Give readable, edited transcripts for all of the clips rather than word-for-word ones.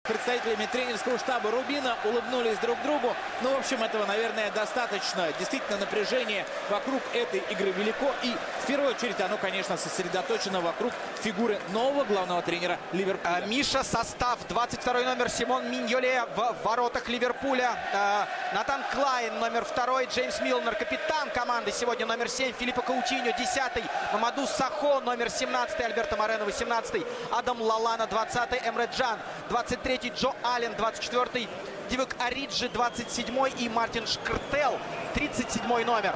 представителями тренерского штаба Рубина, улыбнулись друг другу. Ну, в общем, этого, наверное, достаточно. Действительно, напряжение вокруг этой игры велико. И в первую очередь оно, конечно, сосредоточено вокруг фигуры нового главного тренера Ливерпуля. Миша, состав: 22 номер Симон Миньоле в воротах Ливерпуля, Натан Клайн номер 2, Джеймс Милнер капитан команды сегодня, номер 7 Филиппо Каутиньо 10, Мамаду Сахо номер 17, Альберто Морено 18, Адам Лалана 20, Эмре Джан 23, Джо Аллен 24, Дивок Ориджи 27 и Мартин Шкртел 37 номер.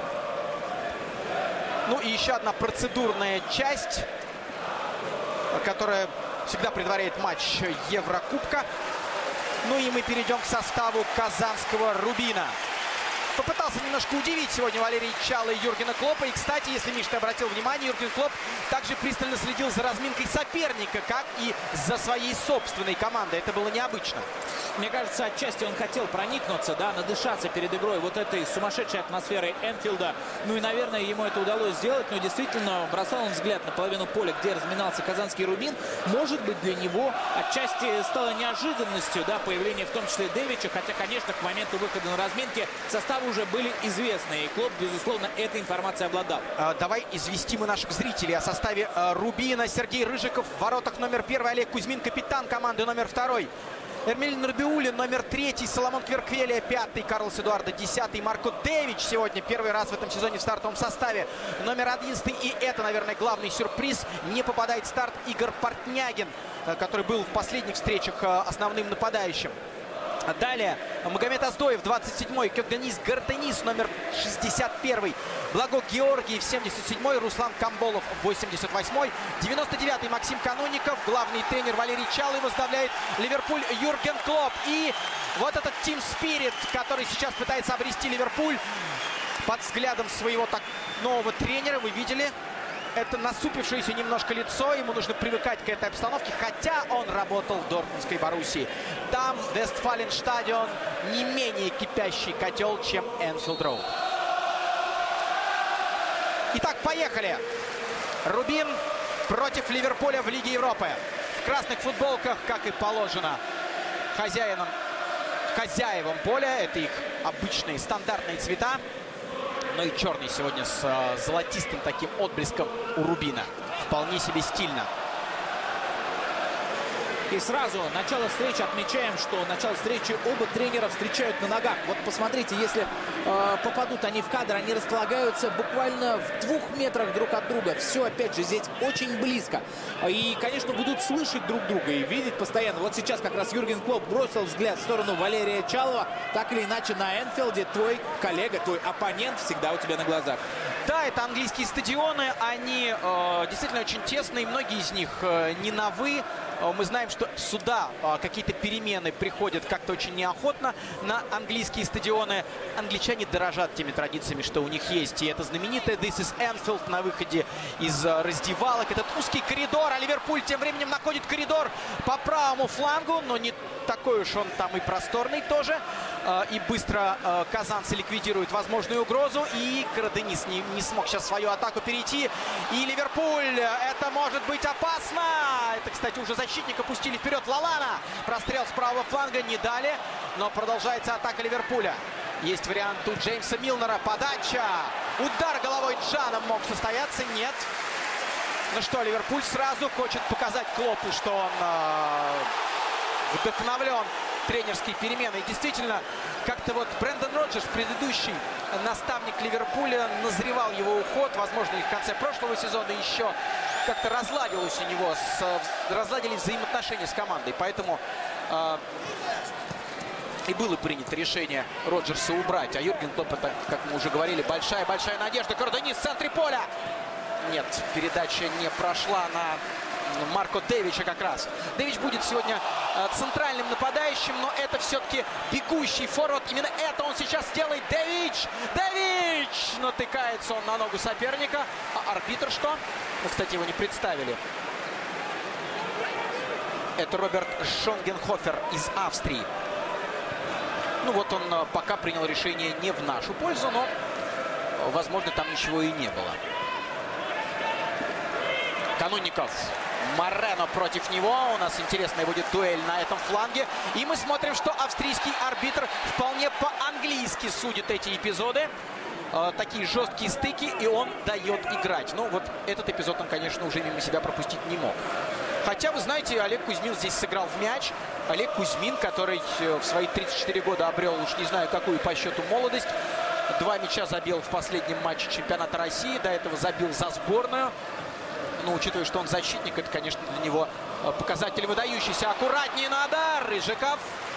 Ну и еще одна процедурная часть, которая всегда предваряет матч Еврокубка. Ну и мы перейдем к составу казанского Рубина. Попытался немножко удивить сегодня Валерий Чало и Юргена Клоппа. И, кстати, если, Миш, ты обратил внимание, Юрген Клопп также пристально следил за разминкой соперника, как и за своей собственной командой. Это было необычно. Мне кажется, отчасти он хотел проникнуться, да, надышаться перед игрой вот этой сумасшедшей атмосферой Энфилда. Ну и, наверное, ему это удалось сделать. Но действительно, бросал он взгляд на половину поля, где разминался казанский Рубин. Может быть, для него отчасти стало неожиданностью, да, появление в том числе Дэвича. Хотя, конечно, к моменту выхода на разминки составы уже были известны. И Клопп, безусловно, этой информацией обладал. Давай известим и наших зрителей о составе Рубина. Сергей Рыжиков в воротах номер 1, Олег Кузьмин капитан команды номер 2. Эрмель Нарбиулин номер 3, Соломон Кверквелия 5, Карлос Эдуардо 10, Марко Дэвич сегодня первый раз в этом сезоне в стартовом составе номер 11. И это, наверное, главный сюрприз. Не попадает в старт Игорь Портнягин, который был в последних встречах основным нападающим. Далее Магомед Аздоев 27-й, Кётганис Гартенис номер 61-й, Благо Георгиев 77-й, Руслан Камболов 88-й, 99-й Максим Канунников, главный тренер Валерий Чало, возглавляет Ливерпуль Юрген Клопп. И вот этот Team Spirit, который сейчас пытается обрести Ливерпуль под взглядом своего нового тренера, вы видели? Это насупившееся немножко лицо. Ему нужно привыкать к этой обстановке. Хотя он работал в Дортмундской Боруссии. Там Вестфаленстадион не менее кипящий котел, чем Энфилд Роуд. Итак, поехали. Рубин против Ливерпуля в Лиге Европы. В красных футболках, как и положено хозяевам поля. Это их обычные стандартные цвета. Ну и черный сегодня с золотистым таким отблеском у Рубина. Вполне себе стильно. И сразу начало встречи отмечаем, что начало встречи оба тренера встречают на ногах. Вот посмотрите, если попадут они в кадр, они располагаются буквально в 2 метрах друг от друга. Все, опять же, здесь очень близко. И, конечно, будут слышать друг друга и видеть постоянно. Вот сейчас как раз Юрген Клопп бросил взгляд в сторону Валерия Чалова. Так или иначе, на Энфилде твой коллега, твой оппонент всегда у тебя на глазах. Да, это английские стадионы. Они действительно очень тесные. Многие из них не на «вы». Мы знаем, что сюда какие-то перемены приходят как-то очень неохотно на английские стадионы. Англичане дорожат теми традициями, что у них есть. И это знаменитое This is Anfield на выходе из раздевалок. Этот узкий коридор, а Ливерпуль тем временем находит коридор по правому флангу. Но не такой уж он там и просторный тоже. И быстро казанцы ликвидируют возможную угрозу. И Караденис не смог сейчас свою атаку перейти. И Ливерпуль, это может быть опасно. Это, кстати, уже защитник опустили вперед. Лалана. Прострел с правого фланга не дали. Но продолжается атака Ливерпуля. Есть вариант у Джеймса Милнера. Подача. Удар головой Джаном мог состояться. Нет. Ну что, Ливерпуль сразу хочет показать Клоппу, что он вдохновлен тренерской переменой. И действительно, как-то вот Брендан Роджерс, предыдущий наставник Ливерпуля, назревал его уход. Возможно, и в конце прошлого сезона еще как-то разладились взаимоотношения с командой. Поэтому и было принято решение Роджерса убрать. А Юрген Клопп, это, как мы уже говорили, большая-большая надежда. Караденис в центре поля. Нет, передача не прошла на Марко Дэвича как раз. Дэвич будет сегодня центральным нападающим, но это все-таки бегущий форвард. Именно это он сейчас делает. Дэвич! Натыкается он на ногу соперника. А арбитр что? Ну, кстати, его не представили. Это Роберт Шонгенхофер из Австрии. Ну вот он пока принял решение не в нашу пользу, но, возможно, там ничего и не было. Канунников. Морено против него. У нас интересная будет дуэль на этом фланге. И мы смотрим, что австрийский арбитр вполне по-английски судит эти эпизоды. Такие жесткие стыки, и он дает играть. Ну, вот этот эпизод он, конечно, уже мимо себя пропустить не мог. Хотя, вы знаете, Олег Кузьмин здесь сыграл в мяч. Олег Кузьмин, который в свои 34 года обрел, уж не знаю, какую по счету молодость. 2 мяча забил в последнем матче чемпионата России. До этого забил за сборную. Но, учитывая, что он защитник, это, конечно, для него показатель выдающийся. Аккуратнее надо. Рыжиков.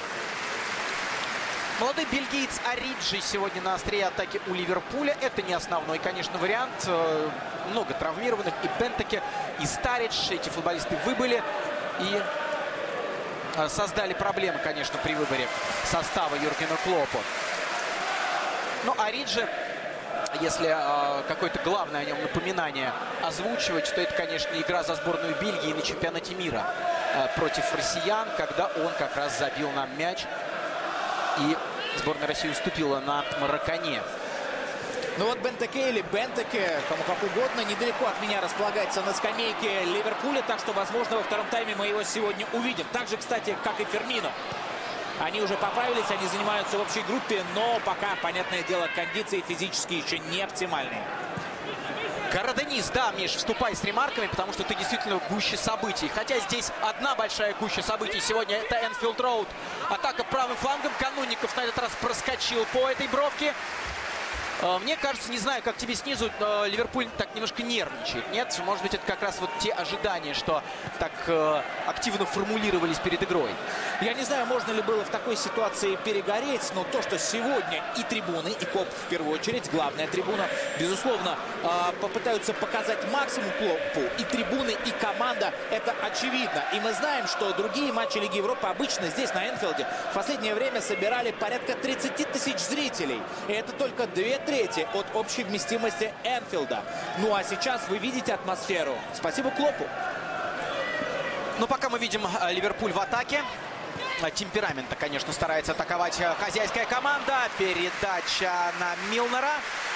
Молодой бельгиец Ориджи сегодня на острие атаки у Ливерпуля. Это не основной, конечно, вариант. Много травмированных. И Бентеке, и Старидж. Эти футболисты выбыли и создали проблемы, конечно, при выборе состава Юргену Клоппу. Но Ориджи, если какое-то главное о нем напоминание озвучивать, то это, конечно, игра за сборную Бельгии на чемпионате мира против россиян, когда он как раз забил нам мяч. И сборная России уступила на Мароккане. Ну вот Бентеке или Бентеке, кому как угодно, недалеко от меня располагается на скамейке Ливерпуля. Так что, возможно, во втором тайме мы его сегодня увидим. Так же, кстати, как и Фермино. Они уже поправились, они занимаются в общей группе, но пока, понятное дело, кондиции физически еще не оптимальные. Городенис, да, Миш, вступай с ремарками, потому что ты действительно в гуще событий. Хотя здесь одна большая гуща событий сегодня — это Энфилд Роуд. Атака правым флангом. Канунников на этот раз проскочил по этой бровке. Мне кажется, не знаю, как тебе снизу, Ливерпуль так немножко нервничает. Нет? Может быть, это как раз вот те ожидания, что так активно формулировались перед игрой. Я не знаю, можно ли было в такой ситуации перегореть, но то, что сегодня и трибуны, и Клопп в первую очередь, главная трибуна, безусловно, попытаются показать максимум Клоппу. И трибуны, и команда, это очевидно. И мы знаем, что другие матчи Лиги Европы обычно здесь, на Энфилде, в последнее время собирали порядка 30 тысяч зрителей. И это только 2/3 от общей вместимости Энфилда. Ну а сейчас вы видите атмосферу. Спасибо Клоппу. Ну, пока мы видим Ливерпуль в атаке. Темпераментно, конечно, старается атаковать хозяйская команда. Передача на Милнера.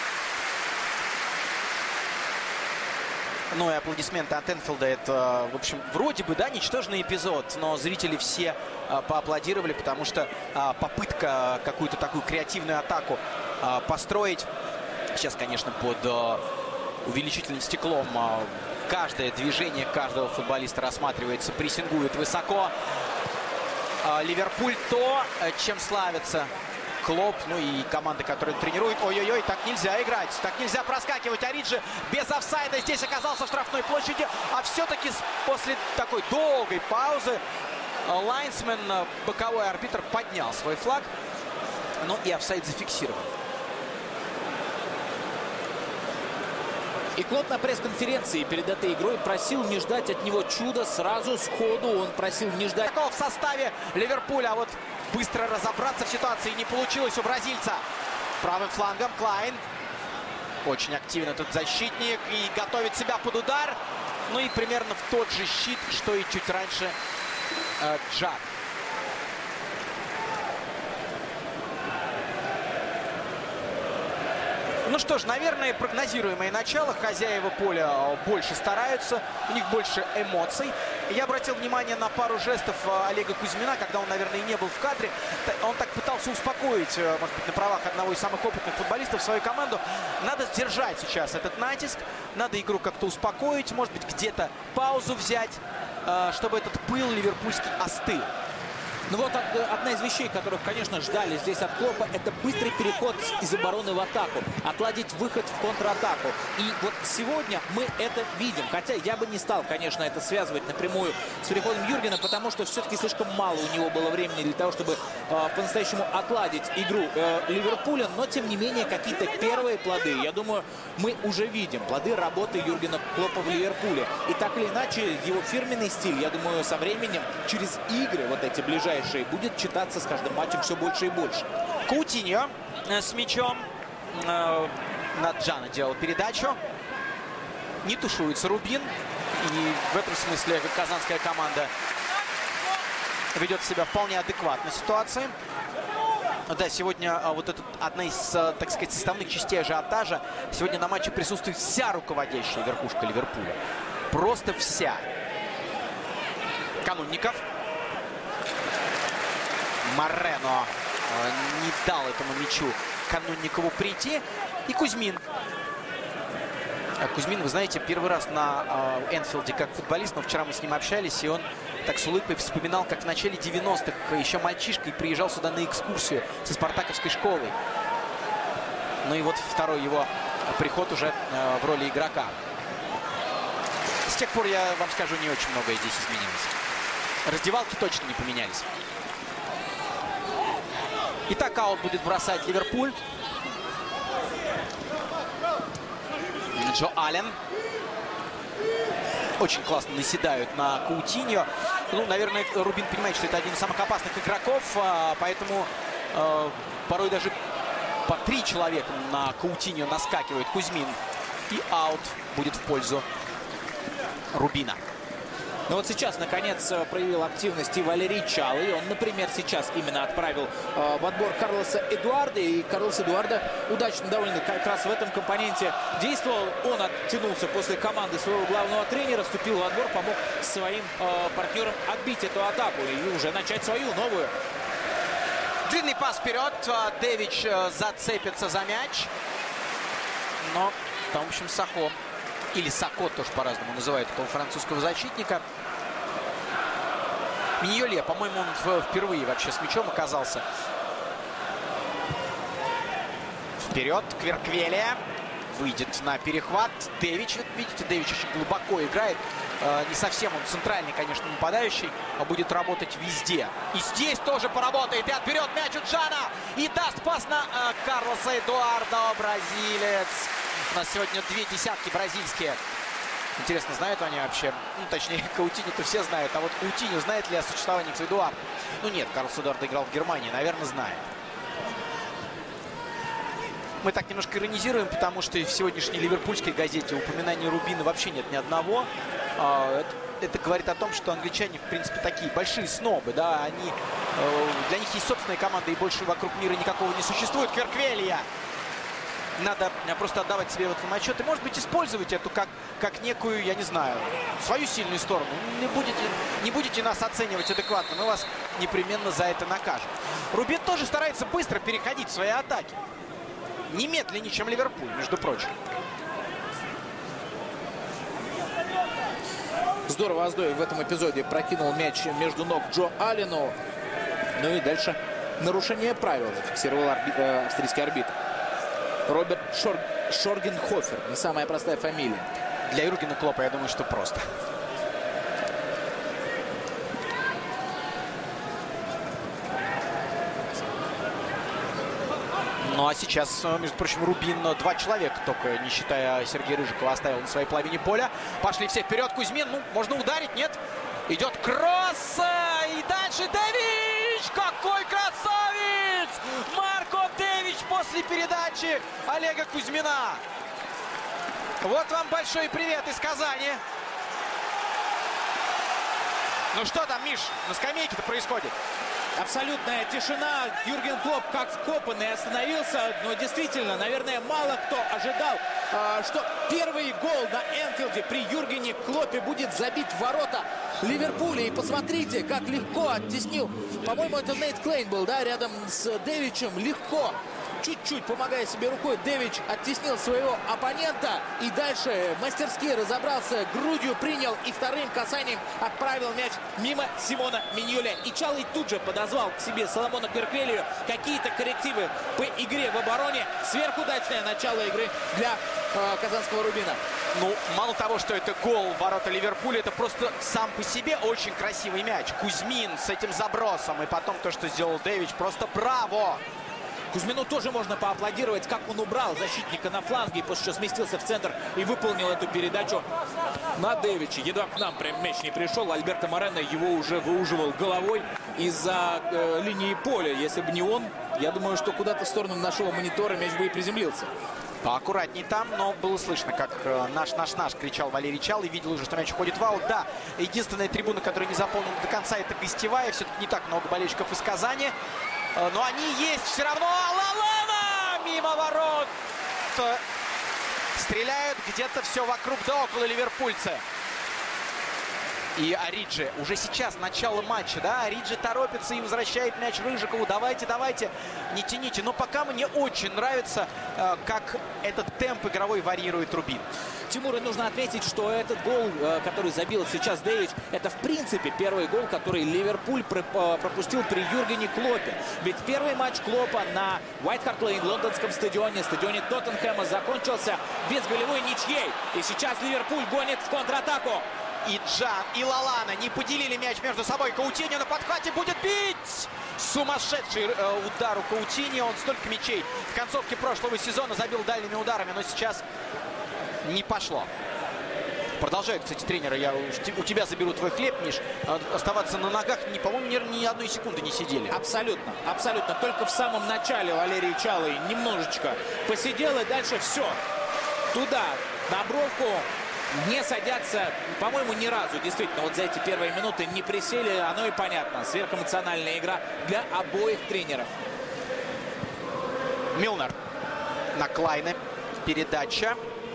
Ну и аплодисменты от Энфилда. Это, в общем, вроде бы, да, ничтожный эпизод. Но зрители все поаплодировали, потому что попытка какую-то такую креативную атаку построить. Сейчас, конечно, под увеличительным стеклом каждое движение каждого футболиста рассматривается, прессингует высоко. Ливерпуль то, чем славится Клопп, ну и команда, которая тренирует. Ой-ой-ой, так нельзя играть, так нельзя проскакивать. Ориджи без офсайда здесь оказался в штрафной площади. А все-таки после такой долгой паузы лайнсмен, боковой арбитр, поднял свой флаг. Ну и офсайд зафиксирован. И Клопп на пресс-конференции перед этой игрой просил не ждать от него чуда сразу сходу. Он просил не ждать. В составе Ливерпуля, а вот быстро разобраться в ситуации не получилось у бразильца. Правым флангом Клайн. Очень активно тут защитник и готовит себя под удар. Ну и примерно в тот же щит, что и чуть раньше Джак. Ну что ж, наверное, прогнозируемое начало. Хозяева поля больше стараются, у них больше эмоций. Я обратил внимание на пару жестов Олега Кузьмина, когда он, наверное, и не был в кадре. Он так пытался успокоить, может быть, на правах одного из самых опытных футболистов свою команду. Надо сдержать сейчас этот натиск, надо игру как-то успокоить, может быть, где-то паузу взять, чтобы этот пыл ливерпульский остыл. Ну вот одна из вещей, которых, конечно, ждали здесь от Клоппа, это быстрый переход из обороны в атаку, отладить выход в контратаку. И вот сегодня мы это видим. Хотя я бы не стал, конечно, это связывать напрямую с переходом Юргена, потому что все-таки слишком мало у него было времени для того, чтобы по-настоящему отладить игру Ливерпуля. Но, тем не менее, какие-то первые плоды, я думаю, мы уже видим. Плоды работы Юргена Клоппа в Ливерпуле. И так или иначе, его фирменный стиль, я думаю, со временем, через игры вот эти ближайшие, будет читаться с каждым матчем все больше и больше. Каутиньо с мячом. Наджана делал передачу. Не тушуется Рубин. И в этом смысле казанская команда ведет себя вполне адекватно ситуации. Да, сегодня вот это одна из, так сказать, составных частей ажиотажа. Сегодня на матче присутствует вся руководящая верхушка Ливерпуля. Просто вся. Канунников. Морено не дал этому мячу Канунникову прийти. И Кузьмин. Кузьмин, вы знаете, первый раз на Энфилде как футболист, но вчера мы с ним общались, и он так с улыбкой вспоминал, как в начале 90-х еще мальчишкой приезжал сюда на экскурсию со спартаковской школой. Ну и вот второй его приход уже в роли игрока. С тех пор, я вам скажу, не очень многое здесь изменилось. Раздевалки точно не поменялись. Итак, аут будет бросать Ливерпуль. Джо Аллен. Очень классно наседают на Каутиньо. Ну, наверное, Рубин понимает, что это один из самых опасных игроков, поэтому порой даже по 3 человека на Каутиньо наскакивает Кузьмин. И аут будет в пользу Рубина. Ну вот сейчас, наконец, проявил активность и Валерий Чалый. Он, например, сейчас именно отправил в отбор Карлоса Эдуарда. И Карлос Эдуарда удачно довольно как раз в этом компоненте действовал. Он оттянулся после команды своего главного тренера, вступил в отбор, помог своим партнерам отбить эту атаку и уже начать свою новую. Длинный пас вперед. Дэвич зацепится за мяч. Но там, в общем, Сахо. Или Сако, тоже по-разному называют этого французского защитника. Миньоле, по-моему, он впервые вообще с мячом оказался. Вперед, Кверквеле. Выйдет на перехват. Дэвич, видите, Дэвич очень глубоко играет. Не совсем он центральный, конечно, нападающий, а будет работать везде. И здесь тоже поработает. И отберет мяч у Джана. И даст пас на Карлоса Эдуарда, бразилец. У нас сегодня 2 десятки бразильские. Интересно, знают они вообще? Ну, точнее, Каутиньо-то все знают. А вот Каутиньо знает ли о существовании Эдуарда? Ну нет, Карлос Эдуард играл в Германии. Наверное, знает. Мы так немножко иронизируем, потому что в сегодняшней ливерпульской газете упоминания Рубина вообще нет ни одного. Это говорит о том, что англичане, в принципе, такие большие снобы. Да? Для них есть собственная команда, и больше вокруг мира никакого не существует. Кверквелия. Надо просто отдавать себе в этом отчет. И, может быть, использовать эту как некую, я не знаю, свою сильную сторону. Не будете нас оценивать адекватно, мы вас непременно за это накажем. Рубин тоже старается быстро переходить в свои атаки. Немедленнее, чем Ливерпуль, между прочим. Здорово Оздоев в этом эпизоде прокинул мяч между ног Джо Аллену. Ну и дальше нарушение правил зафиксировал австрийский арбитр. Роберт Шоргенхофер. Не самая простая фамилия. Для Юргена Клоппа, я думаю, что просто. Ну а сейчас, между прочим, Рубин 2 человека, только не считая Сергея Рыжикова, оставил на своей половине поля. Пошли все вперед. Кузьмин, ну, можно ударить, нет? Идет кросс. И дальше Дэвич. Какой красавец! Марко Дэвич после передачи Олега Кузьмина. Вот вам большой привет из Казани. Ну что там, Миш, на скамейке-то происходит? Абсолютная тишина. Юрген Клопп как вкопанный остановился. Но действительно, наверное, мало кто ожидал, что первый гол на Энфилде при Юргене Клоппе будет забит в ворота Ливерпуля. И посмотрите, как легко оттеснил. По-моему, это Нейт Клейн был, да, рядом с Дэвичем. Легко, чуть-чуть помогая себе рукой, Дэвич оттеснил своего оппонента. И дальше мастерски разобрался, грудью принял и вторым касанием отправил мяч мимо Симона Миньоле. И Чалый тут же подозвал к себе Соломона Кверквелию. Какие-то коррективы по игре в обороне. Сверхудачное начало игры для казанского Рубина. Ну, мало того, что это гол в ворота Ливерпуля, это просто сам по себе очень красивый мяч. Кузьмин с этим забросом. И потом то, что сделал Дэвич, просто браво! Кузьмину тоже можно поаплодировать, как он убрал защитника на фланге, после чего сместился в центр и выполнил эту передачу на Дэвича. Едва к нам прям мяч не пришел, Альберто Морено его уже выуживал головой из-за линии поля. Если бы не он, я думаю, что куда-то в сторону нашего монитора мяч бы и приземлился. Аккуратней там, но было слышно, как наш кричал Валерий Чалый. Видел уже, что мяч уходит в аут. Да, единственная трибуна, которая не заполнена до конца, это гостевая. Все-таки не так много болельщиков из Казани. Но они есть все равно. Лалана мимо ворот. Стреляют где-то все вокруг да около ливерпульцы. И Ориджи уже сейчас, начало матча, да, Ориджи торопится и возвращает мяч Рыжикову. Давайте, давайте, не тяните. Но пока мне очень нравится, как этот темп игровой варьирует Рубин. Тимуру нужно отметить, что этот гол, который забил сейчас Дэвич, это в принципе первый гол, который Ливерпуль пропустил при Юргене Клоппе. Ведь первый матч Клоппа на White Hart Lane, лондонском стадионе Тоттенхэма, закончился без голевой ничьей. И сейчас Ливерпуль гонит в контратаку. И Джан, и Лалана не поделили мяч между собой. Каутиньо на подхвате будет бить! Сумасшедший удар у Каутиньо. Он столько мячей в концовке прошлого сезона забил дальними ударами, но сейчас не пошло. Продолжают, кстати, тренеры. У тебя заберу твой хлеб, Миш. Оставаться на ногах, по-моему, ни одной секунды не сидели. Абсолютно, абсолютно. Только в самом начале Валерий Чалый немножечко посидел, и дальше все. Туда, на бровку. Не садятся, по-моему, ни разу. Действительно, вот за эти первые минуты не присели. Оно и понятно. Сверхэмоциональная игра для обоих тренеров. Милнер на Клайне. Передача.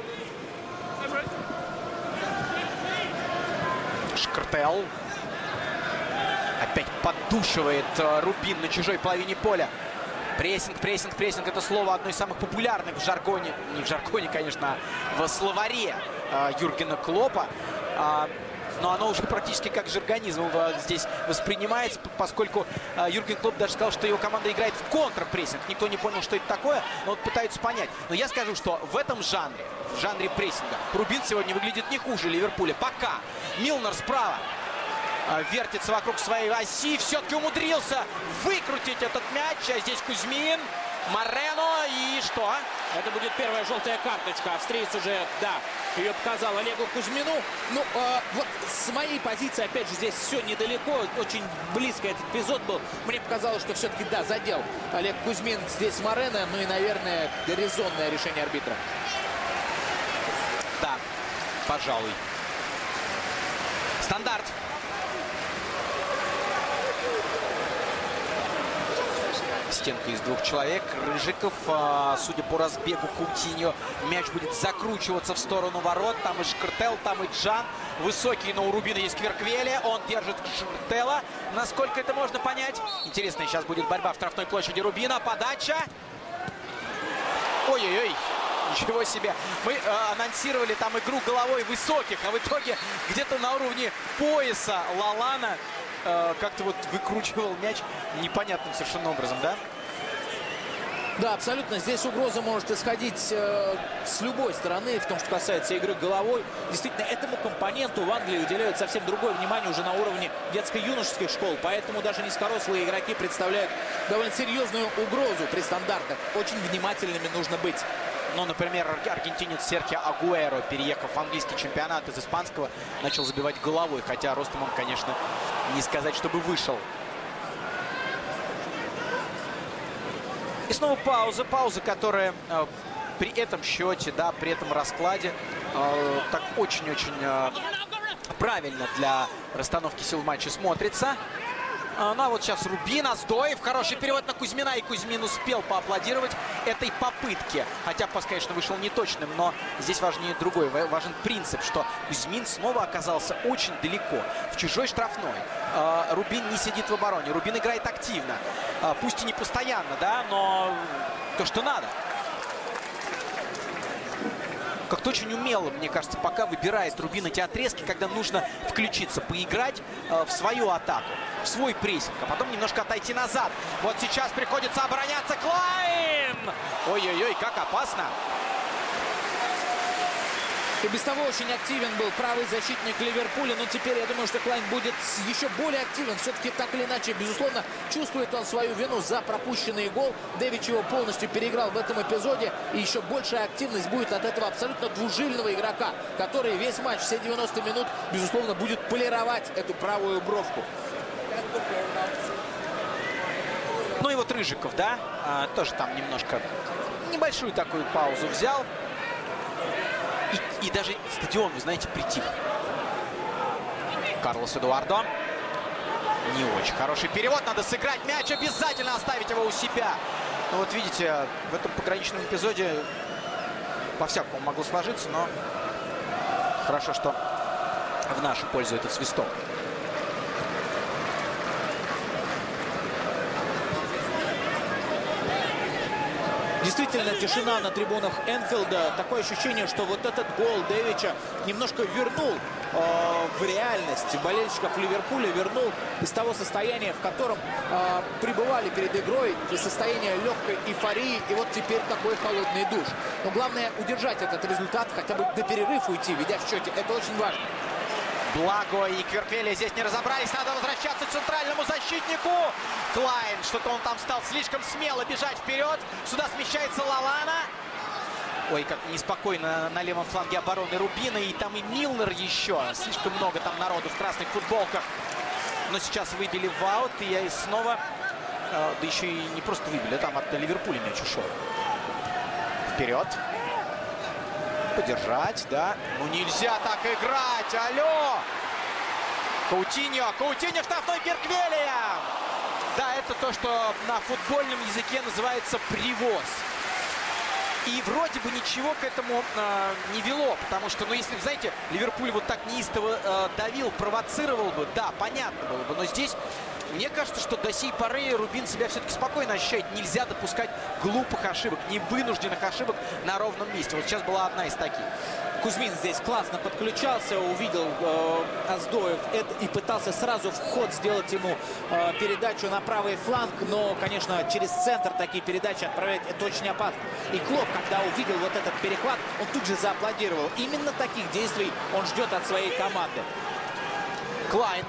Шкартел. Опять поддушивает Рубин на чужой половине поля. Прессинг, прессинг, прессинг. Это слово одно из самых популярных в жаргоне. Не в жаргоне, конечно, а в словаре Юргена Клоппа. Но оно уже практически как жаргонизм здесь воспринимается, поскольку Юрген Клопп даже сказал, что его команда играет в контрпрессинг. Никто не понял, что это такое, но вот пытаются понять. Но я скажу, что в этом жанре, в жанре прессинга, Рубин сегодня выглядит не хуже Ливерпуля. Пока Милнер справа вертится вокруг своей оси, все-таки умудрился выкрутить этот мяч. А здесь Кузьмин, Морено и что? Это будет первая желтая карточка. Австриец уже, да, ее показал Олегу Кузьмину. Ну, вот с моей позиции, опять же, здесь все недалеко. Очень близко этот эпизод был. Мне показалось, что все-таки, да, задел Олег Кузьмин здесь Морено. Ну и, наверное, резонное решение арбитра. Да, пожалуй. Стандарт. Стенка из двух человек. Рыжиков, судя по разбегу Каутиньо, мяч будет закручиваться в сторону ворот. Там и Шкартел, там и Джан. Высокий, но у Рубина есть Кверквеле. Он держит Шкартела. Насколько это можно понять? Интересная сейчас будет борьба в штрафной площади Рубина. Подача. Ой-ой-ой. Ничего себе. Мы анонсировали там игру головой высоких, а в итоге где-то на уровне пояса Лалана как-то вот выкручивал мяч непонятным совершенно образом, да? Да, абсолютно. Здесь угроза может исходить с любой стороны, в том, что касается игры головой. Действительно, этому компоненту в Англии уделяют совсем другое внимание уже на уровне детско-юношеских школ. Поэтому даже низкорослые игроки представляют довольно серьезную угрозу при стандартах. Очень внимательными нужно быть. Ну, например, аргентинец Серхио Агуэро, переехав в английский чемпионат из испанского, начал забивать головой. Хотя ростом он, конечно, не сказать, чтобы вышел. И снова пауза. Пауза, которая при этом счете, да, при этом раскладе так очень-очень правильно для расстановки сил в матче смотрится. Ну а вот сейчас Рубин, Аздоев. Хороший перевод на Кузьмина. И Кузьмин успел поаплодировать этой попытке. Хотя пас, конечно, вышел неточным. Но здесь важнее другой. Важен принцип, что Кузьмин снова оказался очень далеко. В чужой штрафной. Рубин не сидит в обороне. Рубин играет активно. Пусть и не постоянно, да, но то, что надо. Как-то очень умело, мне кажется, пока выбирает Рубин эти отрезки, когда нужно включиться, поиграть в свою атаку, в свой прессинг, а потом немножко отойти назад. Вот сейчас приходится обороняться. Клайн! Ой-ой-ой, как опасно. И без того очень активен был правый защитник Ливерпуля. Но теперь я думаю, что Клайн будет еще более активен. Все-таки так или иначе, безусловно, чувствует он свою вину за пропущенный гол. Дэвич его полностью переиграл в этом эпизоде. И еще большая активность будет от этого абсолютно двужильного игрока, который весь матч, все 90 минут, безусловно, будет полировать эту правую бровку. Ну и вот Рыжиков, да, тоже там немножко небольшую такую паузу взял. И даже стадион, вы знаете, притих. Карлос Эдуардо. Не очень хороший перевод. Надо сыграть мяч, обязательно оставить его у себя. Ну вот видите, в этом пограничном эпизоде по-всякому могло сложиться, но хорошо, что в нашу пользу этот свисток. Действительно, тишина на трибунах Энфилда. Такое ощущение, что вот этот гол Дэвича немножко вернул в реальность болельщиков Ливерпуля, вернул из того состояния, в котором пребывали перед игрой, из состояния легкой эйфории, и вот теперь такой холодный душ. Но главное удержать этот результат, хотя бы до перерыва уйти, ведя в счете. Это очень важно. Благо и Кверквелия здесь не разобрались. Надо возвращаться к центральному защитнику. Клайн, что-то он там стал слишком смело бежать вперед. Сюда смещается Лалана. Ой, как неспокойно на левом фланге обороны Рубина. И там и Милнер еще. Слишком много там народу в красных футболках. Но сейчас выбили в аут. И снова, да еще и не просто выбили, там от Ливерпуля мяч ушел. Вперед. Подержать, да. Ну нельзя так играть, алло! Каутиньо, штрафной Кверквелия! Да, это то, что на футбольном языке называется привоз. И вроде бы ничего к этому не вело, потому что, ну если, знаете, Ливерпуль вот так неистово давил, провоцировал бы, да, понятно было бы, но здесь... Мне кажется, что до сей поры Рубин себя все-таки спокойно ощущает. Нельзя допускать глупых ошибок, невынужденных ошибок на ровном месте. Вот сейчас была одна из таких. Кузьмин здесь классно подключался, увидел Оздоев и пытался сразу в ход сделать ему передачу на правый фланг. Но, конечно, через центр такие передачи отправлять это очень опасно. И Клоп, когда увидел вот этот перехват, он тут же зааплодировал. Именно таких действий он ждет от своей команды. Клайн.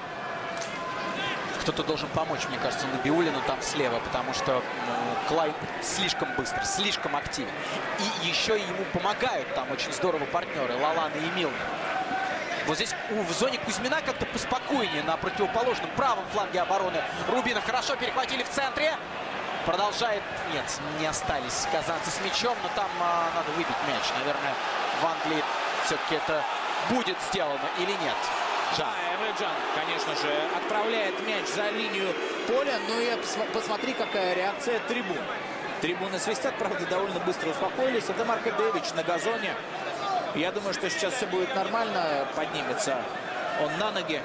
Кто-то должен помочь, мне кажется, Набиуллину там слева, потому что Клайн слишком быстр, слишком активен. И еще ему помогают там очень здорово партнеры Лалана и Милнер. Вот здесь в зоне Кузьмина как-то поспокойнее на противоположном правом фланге обороны Рубина. Хорошо перехватили в центре. Продолжает. Нет, не остались казанцы с мячом, но там надо выбить мяч. Наверное, в Англии все-таки это будет сделано или нет. Да, Эмре Can, конечно же, отправляет мяч за линию поля. Ну и посмотри, какая реакция трибун. Трибуны свистят, правда, довольно быстро успокоились. Это Марко Дэвич на газоне. Я думаю, что сейчас все будет нормально. Поднимется он на ноги.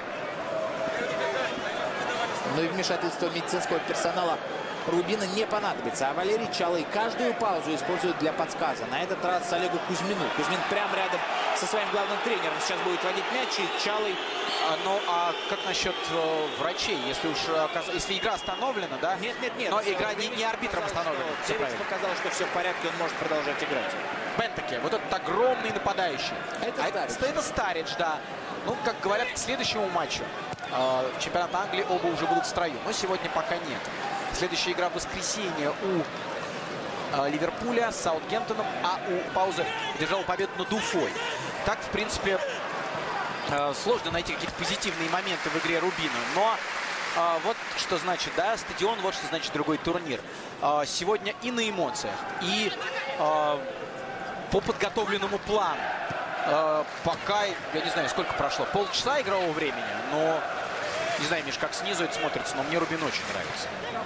Но и вмешательство медицинского персонала Рубина не понадобится. А Валерий Чалый каждую паузу использует для подсказа. На этот раз Олегу Кузьмину. Кузьмин прямо рядом со своим главным тренером сейчас будет водить мяч. И Чалый... Ну, а как насчет врачей? Если игра остановлена, да? Нет. Но игра не арбитром остановлена. Дэвич показал, что все в порядке, он может продолжать играть. Бентаке, вот этот огромный нападающий. Это Старидж, да. Ну, как говорят, к следующему матчу чемпионата Англии оба уже будут в строю. Но сегодня пока нет. Следующая игра в воскресенье у Ливерпуля с Саутгемптоном, а у Паузы держал победу над Уфой. Так, в принципе, сложно найти какие-то позитивные моменты в игре Рубина. Но вот что значит, да, стадион, вот что значит другой турнир. Сегодня и на эмоциях, и по подготовленному плану. Пока, я не знаю, сколько прошло, полчаса игрового времени, но не знаю, Миш, как снизу это смотрится, но мне Рубин очень нравится.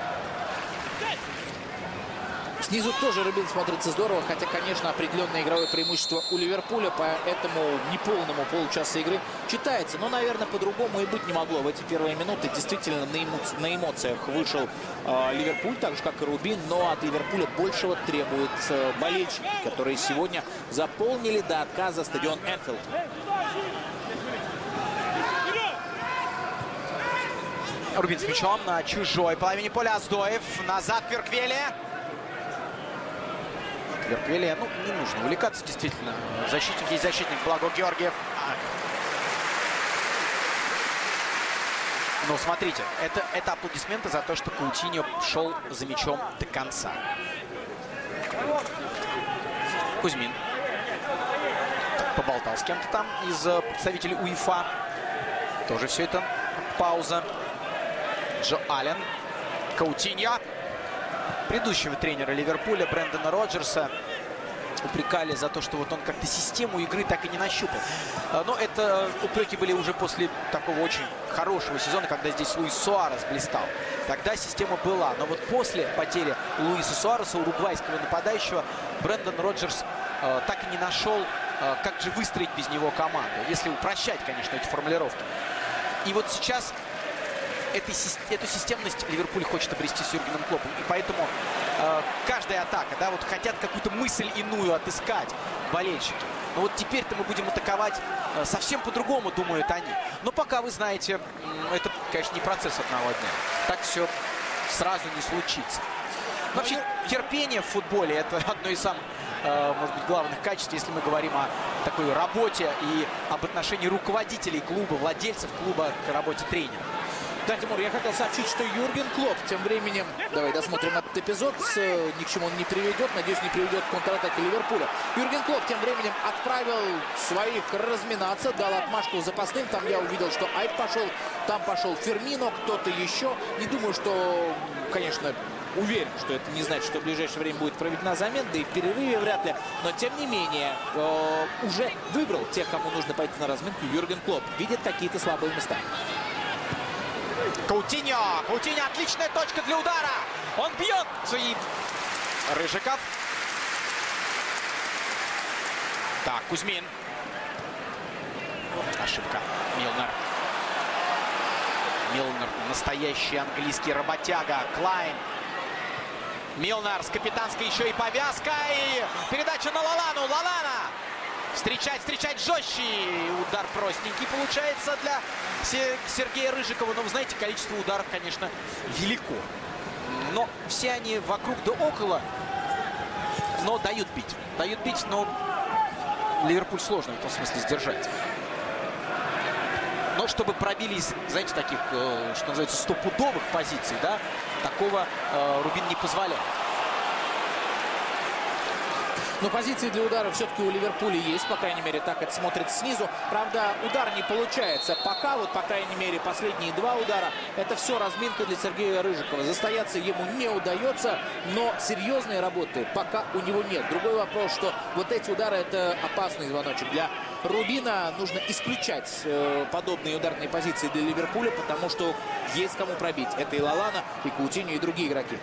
Снизу тоже Рубин смотрится здорово, хотя, конечно, определенное игровое преимущество у Ливерпуля по этому неполному получаса игры читается. Но, наверное, по-другому и быть не могло. В эти первые минуты действительно на эмоциях вышел Ливерпуль, так же, как и Рубин. Но от Ливерпуля большего требуют болельщики, которые сегодня заполнили до отказа стадион Энфилд. Рубин с мячом на чужой половине поля. Оздоев. Назад Кверквелия. Кверквелия, ну, не нужно увлекаться, действительно. Защитник есть защитник, Благо Георгиев. Но смотрите, это аплодисменты за то, что Каутиньо шел за мячом до конца. Кузьмин поболтал с кем-то там из представителей УЕФА. Тоже все это пауза. Джо Аллен. Каутиньо. Предыдущего тренера Ливерпуля Брэндона Роджерса упрекали за то, что вот он как-то систему игры так и не нащупал. Но это упреки были уже после такого очень хорошего сезона, когда здесь Луис Суарес блистал. Тогда система была. Но вот после потери Луиса Суареса, уругвайского нападающего, Брэндон Роджерс так и не нашел как же выстроить без него команду, если упрощать, конечно, эти формулировки. И вот сейчас эту системность Ливерпуль хочет обрести с Юргеном Клоппом. И поэтому каждая атака, да, вот хотят какую-то мысль иную отыскать болельщики. Но вот теперь-то мы будем атаковать совсем по-другому, думают они. Но пока, вы знаете, это, конечно, не процесс одного дня. Так все сразу не случится. Вообще, терпение в футболе – это одно из самых, может быть, главных качеств, если мы говорим о такой работе и об отношении руководителей клуба, владельцев клуба к работе тренера. Да, Тимур, я хотел сообщить, что Юрген Клопп тем временем, давай досмотрим этот эпизод, ни к чему он не приведет, надеюсь, не приведет к контратаке Ливерпуля. Юрген Клопп тем временем отправил своих разминаться, дал отмашку запасным, там я увидел, что Айк пошел, там пошел Фермино, кто-то еще. Не думаю, что, конечно, уверен, что это не значит, что в ближайшее время будет проведена замена, да и в перерыве вряд ли. Но, тем не менее, уже выбрал тех, кому нужно пойти на разминку. Юрген Клопп видит какие-то слабые места. Каутиньо, отличная точка для удара. Он бьет. И Рыжиков. Так, Кузьмин. Ошибка. Милнер, настоящий английский работяга. Клайн. Милнер с капитанской еще и повязкой. Передача на Лалану. Лалана. Встречать жестче. Удар простенький получается для Сергея Рыжикова. Но вы знаете, количество ударов, конечно, велико. Но все они вокруг да около. Но дают бить. Но Ливерпуль сложно в этом смысле сдержать. Но чтобы пробились, знаете, таких, что называется, стопудовых позиций, да, такого Рубин не позволяет. Но позиции для удара все-таки у Ливерпуля есть, по крайней мере, так это смотрится снизу. Правда, удар не получается. Пока, вот, по крайней мере, последние два удара, это все разминка для Сергея Рыжикова. Застояться ему не удается, но серьезной работы пока у него нет. Другой вопрос, что вот эти удары – это опасный звоночек. Для Рубина нужно исключать подобные ударные позиции для Ливерпуля, потому что есть кому пробить. Это и Лалана, и Каутиньо, и другие игроки.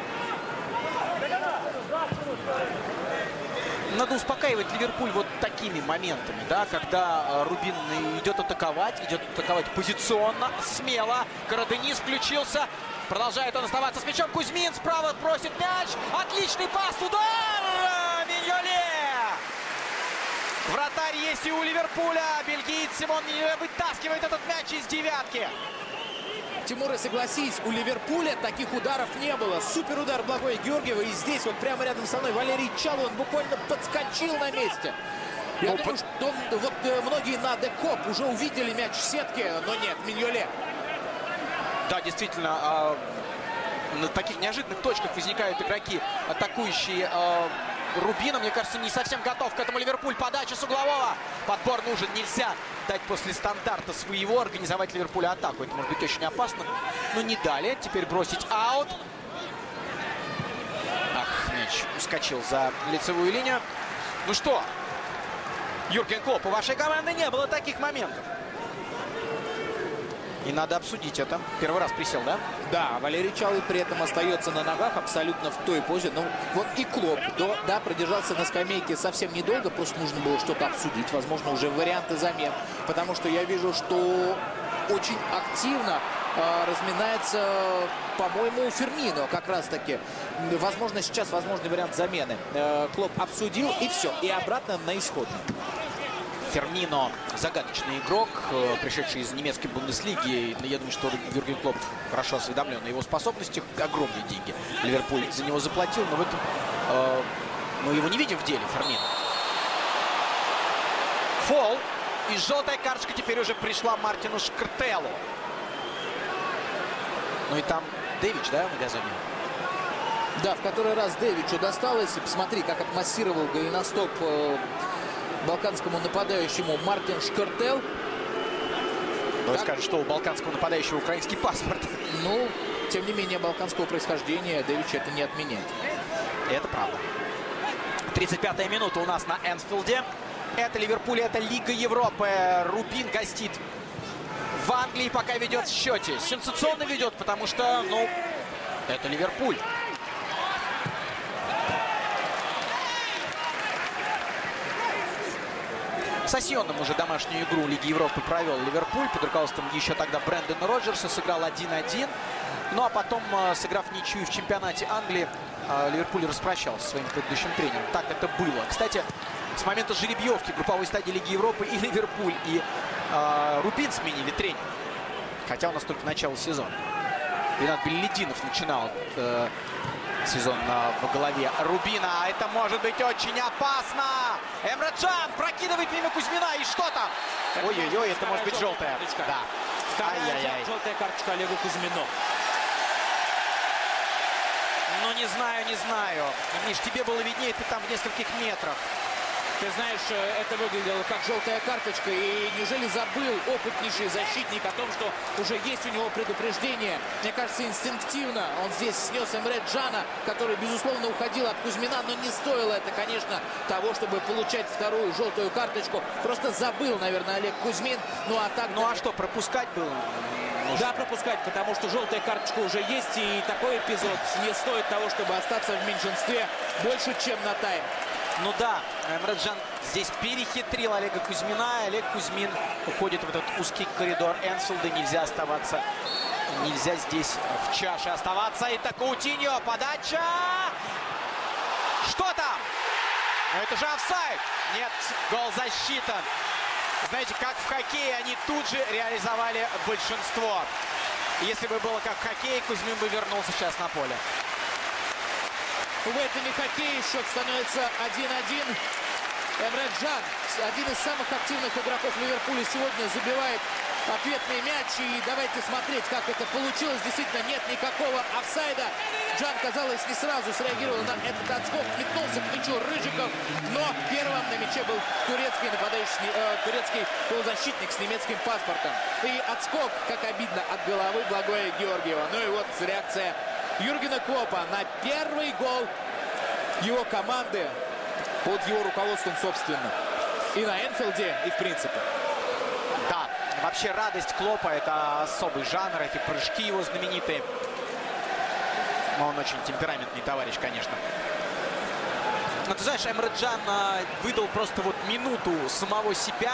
Надо успокаивать Ливерпуль вот такими моментами, да, когда Рубин идет атаковать позиционно, смело. Караденис включился, продолжает он оставаться с мячом. Кузьмин справа просит мяч, отличный пас, удар! Миньоле! Вратарь есть и у Ливерпуля, бельгиец Симон Миньоле вытаскивает этот мяч из девятки. Тимур, согласись, у Ливерпуля таких ударов не было. Супер удар Благоя Георгиева. И здесь вот прямо рядом со мной Валерий Чалу, он буквально подскочил на месте. Я думаю, что вот многие на Декоп уже увидели мяч в сетке, но нет, Миньоле. Да, действительно, на таких неожиданных точках возникают игроки, атакующие Рубина. Мне кажется, не совсем готов к этому Ливерпуль. Подача с углового. Подбор нужен. Нельзя дать после стандарта своего организовать Ливерпулю атаку. Это может быть очень опасно. Но не дали. Теперь бросить аут. Ах, мяч ускочил за лицевую линию. Ну что, Юрген Клопп, у вашей команды не было таких моментов. И надо обсудить это. Первый раз присел, да? Да, Валерий Чалый при этом остается на ногах абсолютно в той позе. Ну, вот и Клопп, да, продержался на скамейке совсем недолго. Просто нужно было что-то обсудить. Возможно, уже варианты замен. Потому что я вижу, что очень активно разминается, по-моему, Фермино как раз-таки. Возможно, сейчас возможный вариант замены. Клопп обсудил, и все. И обратно на исходную. Фермино загадочный игрок, пришедший из немецкой Бундеслиги. Я думаю, что Юрген Клопп хорошо осведомлен о его способностях. Огромные деньги Ливерпуль за него заплатил, но в этом мы его не видим в деле, Фермино. Фол. И желтая карточка теперь уже пришла Мартину Шкртелу. Ну и там Дэвич, да, на газоне? Да, в который раз Дэвичу досталось. И посмотри, как отмассировал голеностоп балканскому нападающему Мартин Шкртел. Вы скажете, что у балканского нападающего украинский паспорт. Ну, тем не менее, балканского происхождения Дэвич это не отменяет. Это правда. 35-я минута у нас на Энфилде. Это Ливерпуль, это Лига Европы. Рубин гостит в Англии, пока ведет в счете. Сенсационно ведет, потому что, ну, это Ливерпуль. С Осьоном уже домашнюю игру Лиги Европы провел Ливерпуль под руководством еще тогда Брэндона Роджерса. Сыграл 1-1. Ну а потом, сыграв ничью в чемпионате Англии, Ливерпуль распрощался со своим предыдущим тренером. Так это было. Кстати, с момента жеребьевки групповой стадии Лиги Европы и Ливерпуль, и Рубин сменили тренера. Хотя у нас только начало сезона. Ренат Беллидинов начинал сезон во главе Рубина. Это может быть очень опасно. Эмре Can прокидывает мимо Кузьмина. И что там? Ой-ой-ой, это может быть желтая. Да. Вторая желтая карточка Олегу Кузьмину. Ну, не знаю, не знаю. Миш, тебе было виднее, ты там в нескольких метрах. Ты знаешь, это выглядело как желтая карточка. И неужели забыл опытнейший защитник о том, что уже есть у него предупреждение? Мне кажется, инстинктивно он здесь снес Эмре Can'а, который, безусловно, уходил от Кузьмина. Но не стоило это, конечно, того, чтобы получать вторую желтую карточку. Просто забыл, наверное, Олег Кузьмин. Ну, а так... Ну, а что, пропускать было? Да, пропускать, потому что желтая карточка уже есть. И такой эпизод не стоит того, чтобы остаться в меньшинстве больше, чем на тайм. Ну да, Эмре Can здесь перехитрил Олега Кузьмина. Олег Кузьмин уходит в этот узкий коридор Энфилда. Нельзя оставаться, нельзя здесь в чаше оставаться. И так Каутиньо, подача! Что там? Это же офсайд. Нет, гол засчитан. Знаете, как в хоккее, они тут же реализовали большинство. Если бы было как в хоккее, Кузьмин бы вернулся сейчас на поле. В этом и хоккее счет становится 1-1. Эмре Can, один из самых активных игроков Ливерпуля, сегодня забивает ответный мяч. И давайте смотреть, как это получилось. Действительно, нет никакого офсайда. Can, казалось, не сразу среагировал на этот отскок. Метнулся к мячу Рыжиков. Но первым на мяче был турецкий нападающий, турецкий полузащитник с немецким паспортом. И отскок, как обидно, от головы Благоя Георгиева. Ну и вот реакция Юргена Клопа на первый гол его команды под его руководством, собственно. И на Энфилде, и в принципе. Да, вообще радость Клопа — это особый жанр, эти прыжки его знаменитые. Но он очень темпераментный товарищ, конечно. Но ты знаешь, Эмре Can выдал просто вот минуту самого себя,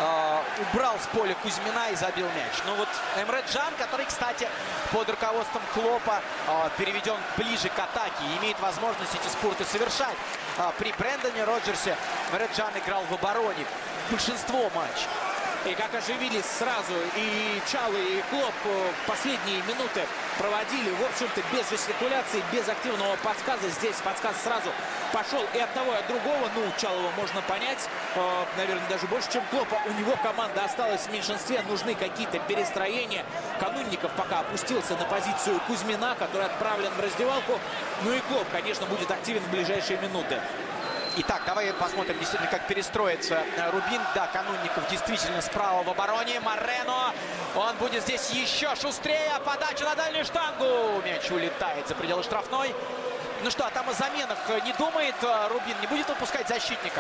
убрал с поля Кузьмина и забил мяч. Но вот Эмре Can, который, кстати, под руководством Клопа переведен ближе к атаке и имеет возможность эти спорты совершать. При Брэндоне Роджерсе Эмре Can играл в обороне большинство матчей. И как оживились сразу и Чалы, и Клоп последние минуты проводили, в общем-то, без жестикуляции, без активного подсказа. Здесь подсказ сразу пошел и от того, и от другого. Ну, Чалова можно понять, наверное, даже больше, чем Клопа. У него команда осталась в меньшинстве, нужны какие-то перестроения. Канунников пока опустился на позицию Кузьмина, который отправлен в раздевалку. Ну и Клоп, конечно, будет активен в ближайшие минуты. Итак, давай посмотрим действительно, как перестроится Рубин. Да, Канунников действительно справа в обороне. Морено, он будет здесь еще шустрее. Подача на дальнюю штангу. Мяч улетает за пределы штрафной. Ну что, а там о заменах не думает Рубин? Не будет выпускать защитника?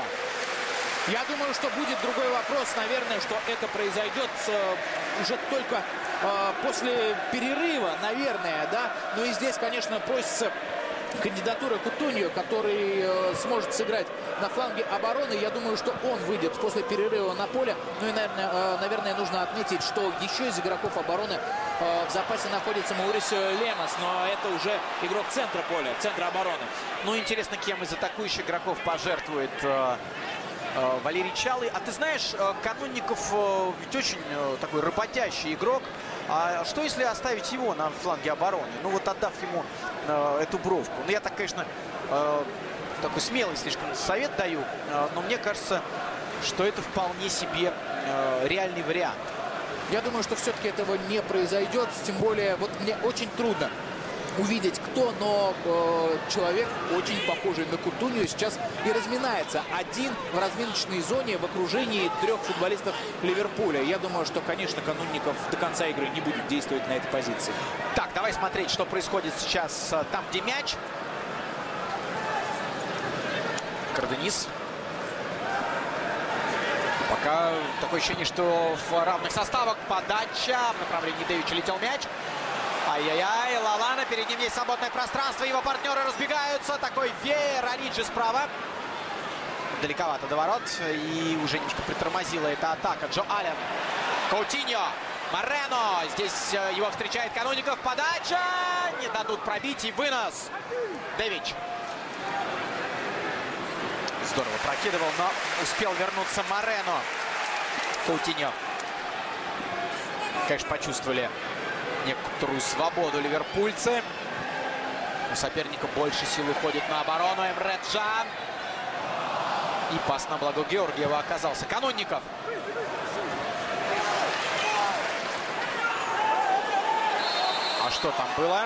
Я думаю, что будет другой вопрос. Наверное, что это произойдет уже только после перерыва, наверное, да. Ну и здесь, конечно, просится кандидатура Кутуньо, который сможет сыграть на фланге обороны. Я думаю, что он выйдет после перерыва на поле. Ну и, наверное, нужно отметить, что еще из игроков обороны в запасе находится Маурисио Лемос. Но это уже игрок центра поля, центра обороны. Ну, интересно, кем из атакующих игроков пожертвует Валерий Чалый. А ты знаешь, Канунников ведь очень такой работящий игрок. А что, если оставить его на фланге обороны? Ну, вот отдав ему эту бровку. Ну, я так, конечно, такой смелый слишком совет даю. Но мне кажется, что это вполне себе реальный вариант. Я думаю, что все-таки этого не произойдет. Тем более, вот мне очень трудно увидеть кто, но человек очень похожий на Кутуньо сейчас и разминается один в разминочной зоне в окружении 3 футболистов Ливерпуля. Я думаю, что, конечно, Канунников до конца игры не будет действовать на этой позиции. Так, давай смотреть, что происходит сейчас там, где мяч. Карденис. Пока такое ощущение, что в равных составах подача в направлении Дэвича летел мяч. Ай-яй-яй, Лалана, перед ним есть свободное пространство, его партнеры разбегаются. Такой веер, Ориджи справа. далековато до ворот. И уже немножко притормозила эта атака. Джо Аллен. Каутиньо. Морено. Здесь его встречает Канунников. Подача. Не дадут пробить. И вынос. Дэвич. Здорово прокидывал, но успел вернуться Морено. Каутиньо. Конечно, почувствовали некоторую свободу ливерпульцы. У соперника больше сил уходит на оборону. Эмре Can. И пас на благо Георгиева оказался. Канунников. А что там было?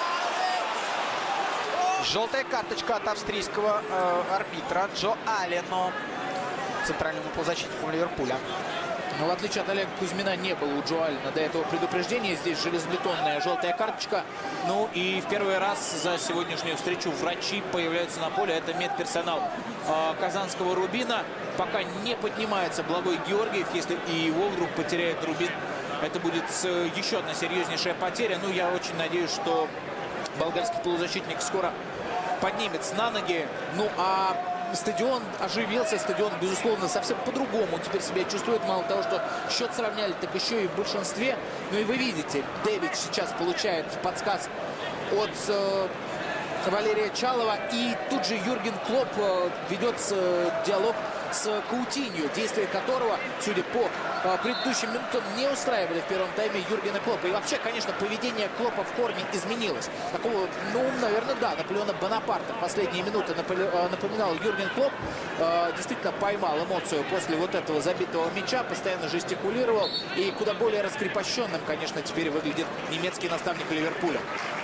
Желтая карточка от австрийского арбитра Джо Аллену, центральному полузащитнику Ливерпуля. Но в отличие от Олега Кузьмина не было у Джо Аллена до этого предупреждения. Здесь железобетонная желтая карточка. Ну и в первый раз за сегодняшнюю встречу врачи появляются на поле. Это медперсонал казанского Рубина. Пока не поднимается Благой Георгиев. Если и его вдруг потеряет Рубин, это будет еще одна серьезнейшая потеря. Ну, я очень надеюсь, что болгарский полузащитник скоро поднимется на ноги. Ну, а стадион оживился. Стадион, безусловно, совсем по-другому теперь себя чувствует. Мало того, что счет сравняли, так еще и в большинстве. Ну и вы видите, Дэвич сейчас получает подсказ от Валерия Чалова. И тут же Юрген Клопп ведет диалог с Каутиньо, действия которого, судя по предыдущим минутам, не устраивали в первом тайме Юргена Клоппа. И вообще, конечно, поведение Клоппа в корне изменилось. Такого, ну, наверное, да, Наполеона Бонапарта в последние минуты напоминал Юрген Клопп. Действительно поймал эмоцию после вот этого забитого мяча, постоянно жестикулировал. И куда более раскрепощенным, конечно, теперь выглядит немецкий наставник Ливерпуля.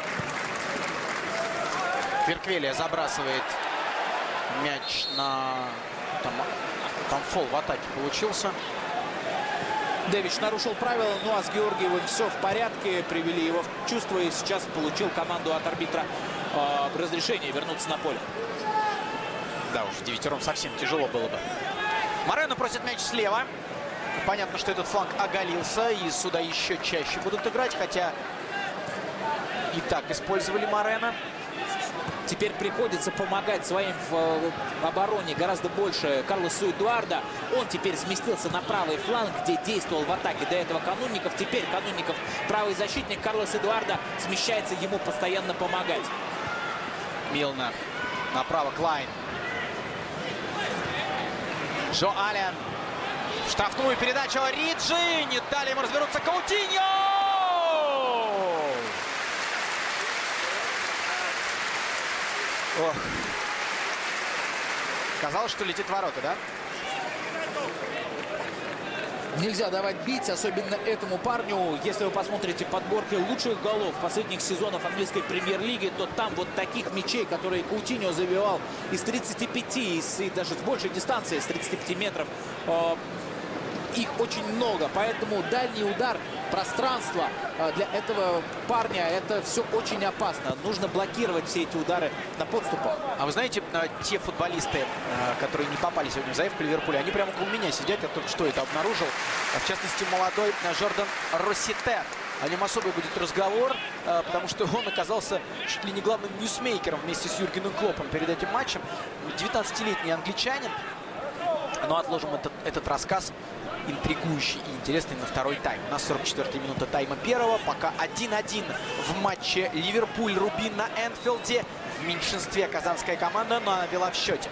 Кверквелия забрасывает мяч на... Там фол в атаке получился. Дэвич нарушил правила, ну а с Георгиевым все в порядке. Привели его в чувство и сейчас получил команду от арбитра разрешение вернуться на поле. Да уж, девятером совсем тяжело было бы. Морено просит мяч слева. Понятно, что этот фланг оголился и сюда еще чаще будут играть, хотя и так использовали Морено. Теперь приходится помогать своим в обороне гораздо больше Карлосу Эдуарда. Он теперь сместился на правый фланг, где действовал в атаке до этого Канунников. Теперь Канунников, правый защитник, Карлос Эдуарда смещается ему постоянно помогать. Милнер. Направо Клайн. Джо Аллен. В штрафную передачу Риджи. Не дали ему развернуться Каутиньо. Ох. Казалось, что летит в ворота, да? Нельзя давать бить, особенно этому парню. Если вы посмотрите подборки лучших голов последних сезонов английской премьер-лиги, то там вот таких мячей, которые Каутиньо забивал из 35, и даже с большей дистанции, с 35 метров, их очень много. Поэтому дальний удар, пространство для этого парня, это все очень опасно. Нужно блокировать все эти удары на подступах. А вы знаете, те футболисты, которые не попали сегодня в заявку Ливерпуля, они прямо около меня сидят. Я только что это обнаружил. В частности, молодой Жордан Роситер. О нем особый будет разговор, потому что он оказался чуть ли не главным ньюсмейкером вместе с Юргеном Клоппом перед этим матчем. 19-летний англичанин. Но отложим этот рассказ, интригующий и интересный, на второй тайм. У нас 44-я минута тайма первого. Пока 1-1 в матче Ливерпуль-Рубин на Энфилде. В меньшинстве казанская команда, но она вела в счете.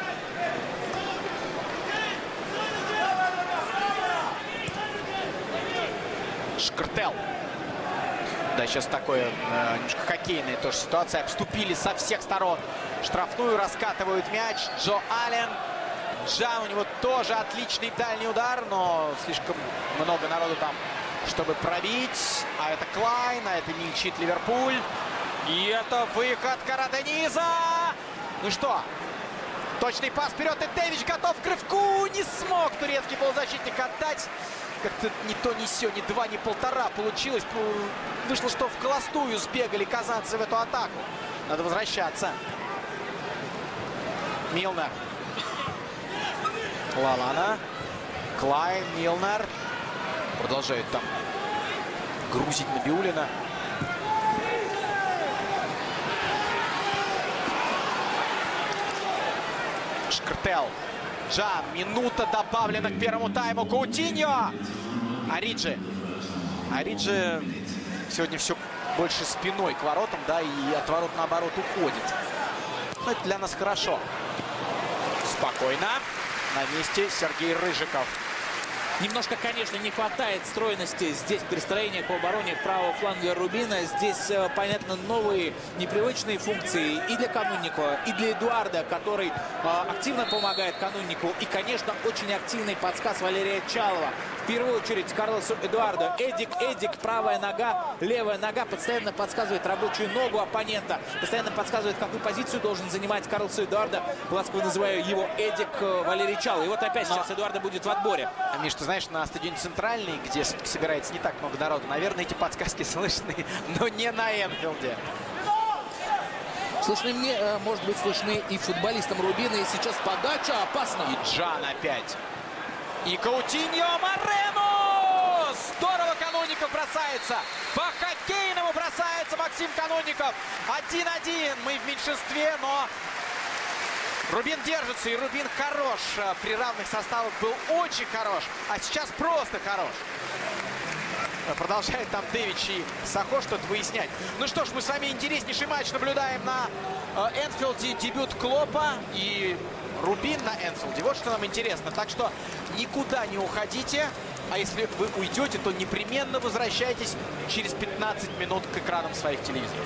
Шкртел. Да, сейчас такое немножко хоккейная тоже ситуация. Обступили со всех сторон. Штрафную раскатывают мяч. Джо Аллен. Can, у него тоже отличный дальний удар, но слишком много народу там, чтобы пробить. А это Клайн, а это мельчит Ливерпуль. И это выход Карадениза. Ну что, точный пас вперед, и Дэвич готов к рывку. Не смог турецкий полузащитник отдать. Как-то ни то, ни сё, ни два, ни полтора получилось. Вышло, что в холостую сбегали казанцы в эту атаку. Надо возвращаться. Милнер. Лалана. Клайн, Милнер. Продолжает там грузить Набиуллина. Шкртел. Джан. Минута добавлена к первому тайму. Каутиньо. Ориджи сегодня все больше спиной к воротам, да, и от ворот наоборот уходит. Но это для нас хорошо. Спокойно. На месте Сергей Рыжиков. Немножко, конечно, не хватает стройности здесь перестроения по обороне правого фланга Рубина. Здесь, понятно, новые непривычные функции и для Канунникова, и для Эдуарда, который активно помогает Канунникову. И, конечно, очень активный подсказ Валерия Чалова. В первую очередь Карлосу Эдуарду. Эдик, правая нога, левая нога. Постоянно подсказывает рабочую ногу оппонента. Постоянно подсказывает, какую позицию должен занимать Карлосу Эдуарда. Ласково называю его Эдик Валерий Чалов. И вот опять сейчас Эдуарда будет в отборе. Миш, ты знаешь, на стадионе Центральный, где собирается не так много народу, наверное, эти подсказки слышны, но не на Энфилде. Слышны мне, может быть, слышны и футболистам Рубина. И сейчас подача опасна. И Джан опять. И Каутиньо Морено! Здорово Канунников бросается. По-хоккейному бросается Максим Канунников. 1-1. Мы в меньшинстве, но Рубин держится. И Рубин хорош. При равных составах был очень хорош. А сейчас просто хорош. Продолжает там Дэвич и Сахо что-то выяснять. Ну что ж, мы с вами интереснейший матч наблюдаем на Энфилде. Дебют Клопа и Рубин на Энфилде. Вот что нам интересно. Так что никуда не уходите. А если вы уйдете, то непременно возвращайтесь через 15 минут к экранам своих телевизоров.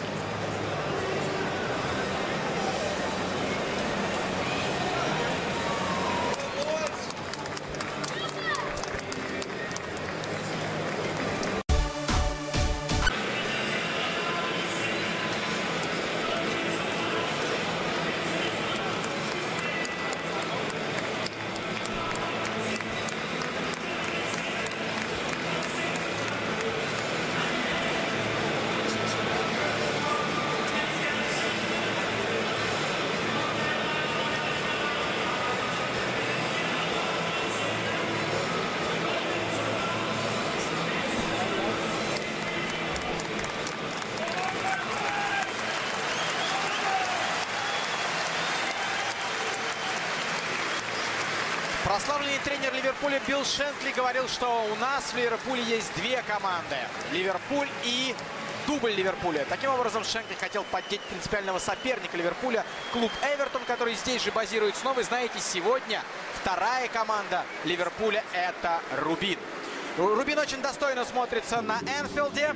Прославленный тренер Ливерпуля Билл Шенкли говорил, что у нас в Ливерпуле есть две команды. Ливерпуль и дубль Ливерпуля. Таким образом, Шенкли хотел поддеть принципиального соперника Ливерпуля, клуб Эвертон, который здесь же базируется. Но вы знаете, сегодня вторая команда Ливерпуля — это Рубин. Рубин очень достойно смотрится на Энфилде.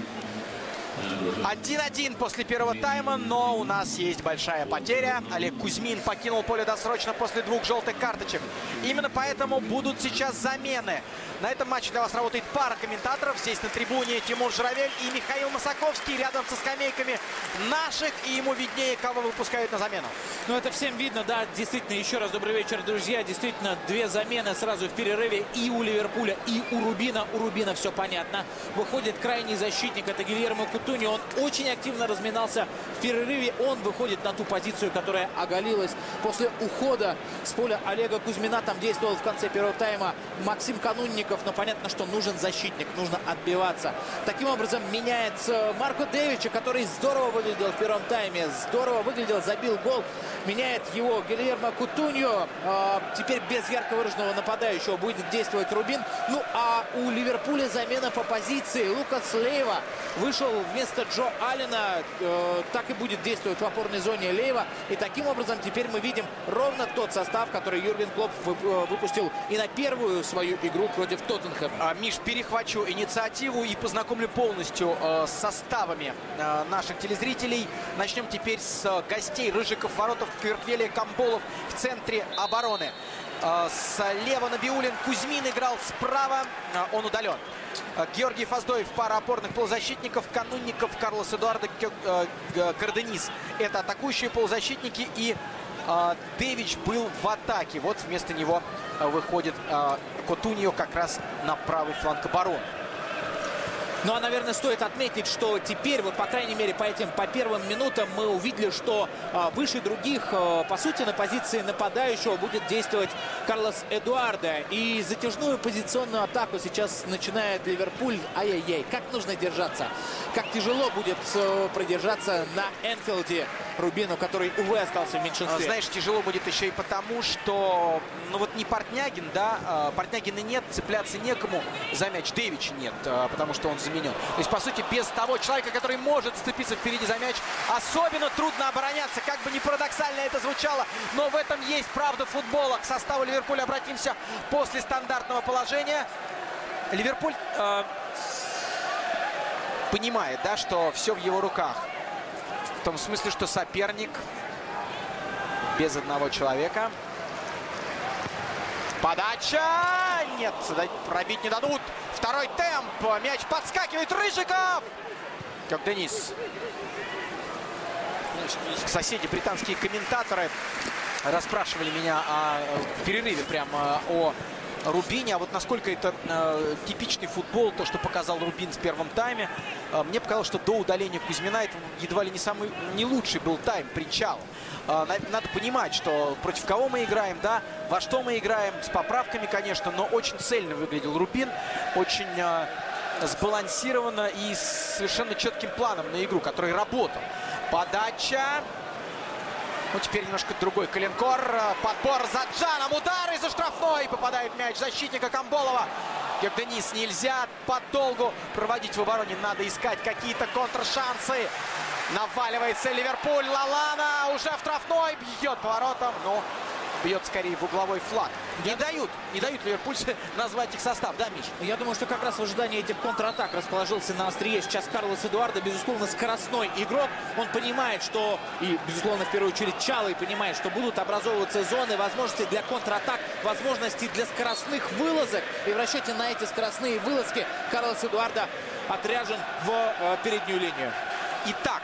1-1 после первого тайма, но у нас есть большая потеря. Олег Кузьмин покинул поле досрочно после 2 желтых карточек. Именно поэтому будут сейчас замены. На этом матче для вас работает пара комментаторов. Здесь на трибуне Тимур Журавель и Михаил Масаковский. Рядом со скамейками наших. И ему виднее, кого выпускают на замену. Ну, это всем видно, да. Действительно, еще раз добрый вечер, друзья. Действительно, две замены сразу в перерыве и у Ливерпуля, и у Рубина. У Рубина все понятно. Выходит крайний защитник, это Гильермо Кутуньо. Он очень активно разминался в перерыве. Он выходит на ту позицию, которая оголилась после ухода с поля Олега Кузьмина. Там действовал в конце первого тайма Максим Канунников. Но понятно, что нужен защитник, нужно отбиваться. Таким образом, меняется Марко Дэвича, который здорово выглядел в первом тайме. Здорово выглядел, забил гол. Меняет его Гильермо Кутуньо. Теперь без ярко выраженного нападающего будет действовать Рубин. Ну, а у Ливерпуля замена по позиции. Лукас Лейва вышел вместо Джо Аллена. Так и будет действовать в опорной зоне Лейва. И таким образом теперь мы видим ровно тот состав, который Юрген Клопп выпустил и на первую свою игру против Тоттенхэма. Миш, перехвачу инициативу и познакомлю полностью с составами наших телезрителей. Начнем теперь с гостей. Рыжиков, Воротов, Кверквелия, Камболов в центре обороны. Слева Набиуллин, Кузьмин играл справа, он удален. Георгий Фаздоев, пара опорных полузащитников, Канунников, Карлос Эдуардо, Карденис. Это атакующие полузащитники, и Дэвич был в атаке. Вот вместо него выходит Кутуньо как раз на правый фланг обороны. Ну, а, наверное, стоит отметить, что теперь, вот, по крайней мере, по первым минутам мы увидели, что выше других, по сути, на позиции нападающего будет действовать Карлос Эдуардо. И затяжную позиционную атаку сейчас начинает Ливерпуль. Ай-яй-яй, как нужно держаться. Как тяжело будет продержаться на Энфилде Рубину, который, увы, остался в меньшинстве. Знаешь, тяжело будет еще и потому, что, ну вот не Портнягин, да, Портнягина нет, цепляться некому за мяч, Дэвича нет, потому что он заменен. То есть, по сути, без того человека, который может сцепиться впереди за мяч, особенно трудно обороняться, как бы не парадоксально это звучало, но в этом есть правда футбола. К составу Ливерпуля обратимся после стандартного положения. Ливерпуль понимает, да, что все в его руках. В том смысле, что соперник без одного человека. Подача! Нет, пробить не дадут. Второй темп. Мяч подскакивает. Рыжиков! Как Денис. Соседи, британские комментаторы, расспрашивали меня в перерыве прямо о Рубине. А вот насколько это типичный футбол, то, что показал Рубин в первом тайме. Мне показалось, что до удаления Кузьмина это едва ли не самый не лучший был тайм, причал. Надо понимать, что против кого мы играем, да, во что мы играем, с поправками, конечно, но очень цельно выглядел Рубин, очень сбалансированно и с совершенно четким планом на игру, который работал. Подача. Ну, теперь немножко другой коленкор. Подбор за Джаном. Удар из-за штрафной. Попадает мяч защитника Камболова. Денис, нельзя подолгу проводить в обороне. Надо искать какие-то контршансы. Наваливается Ливерпуль. Лалана уже в штрафной. Бьет поворотом. Ну, бьет скорее в угловой флаг. Не дают Ливерпуль назвать их состав, да, Миш? Я думаю, что как раз в ожидании этих контратак расположился на острие сейчас Карлос Эдуардо. Безусловно, скоростной игрок. Он понимает, что, и, безусловно, в первую очередь Чалый понимает, что будут образовываться зоны, возможности для контратак, возможности для скоростных вылазок. И в расчете на эти скоростные вылазки Карлос Эдуардо отряжен в переднюю линию. Итак,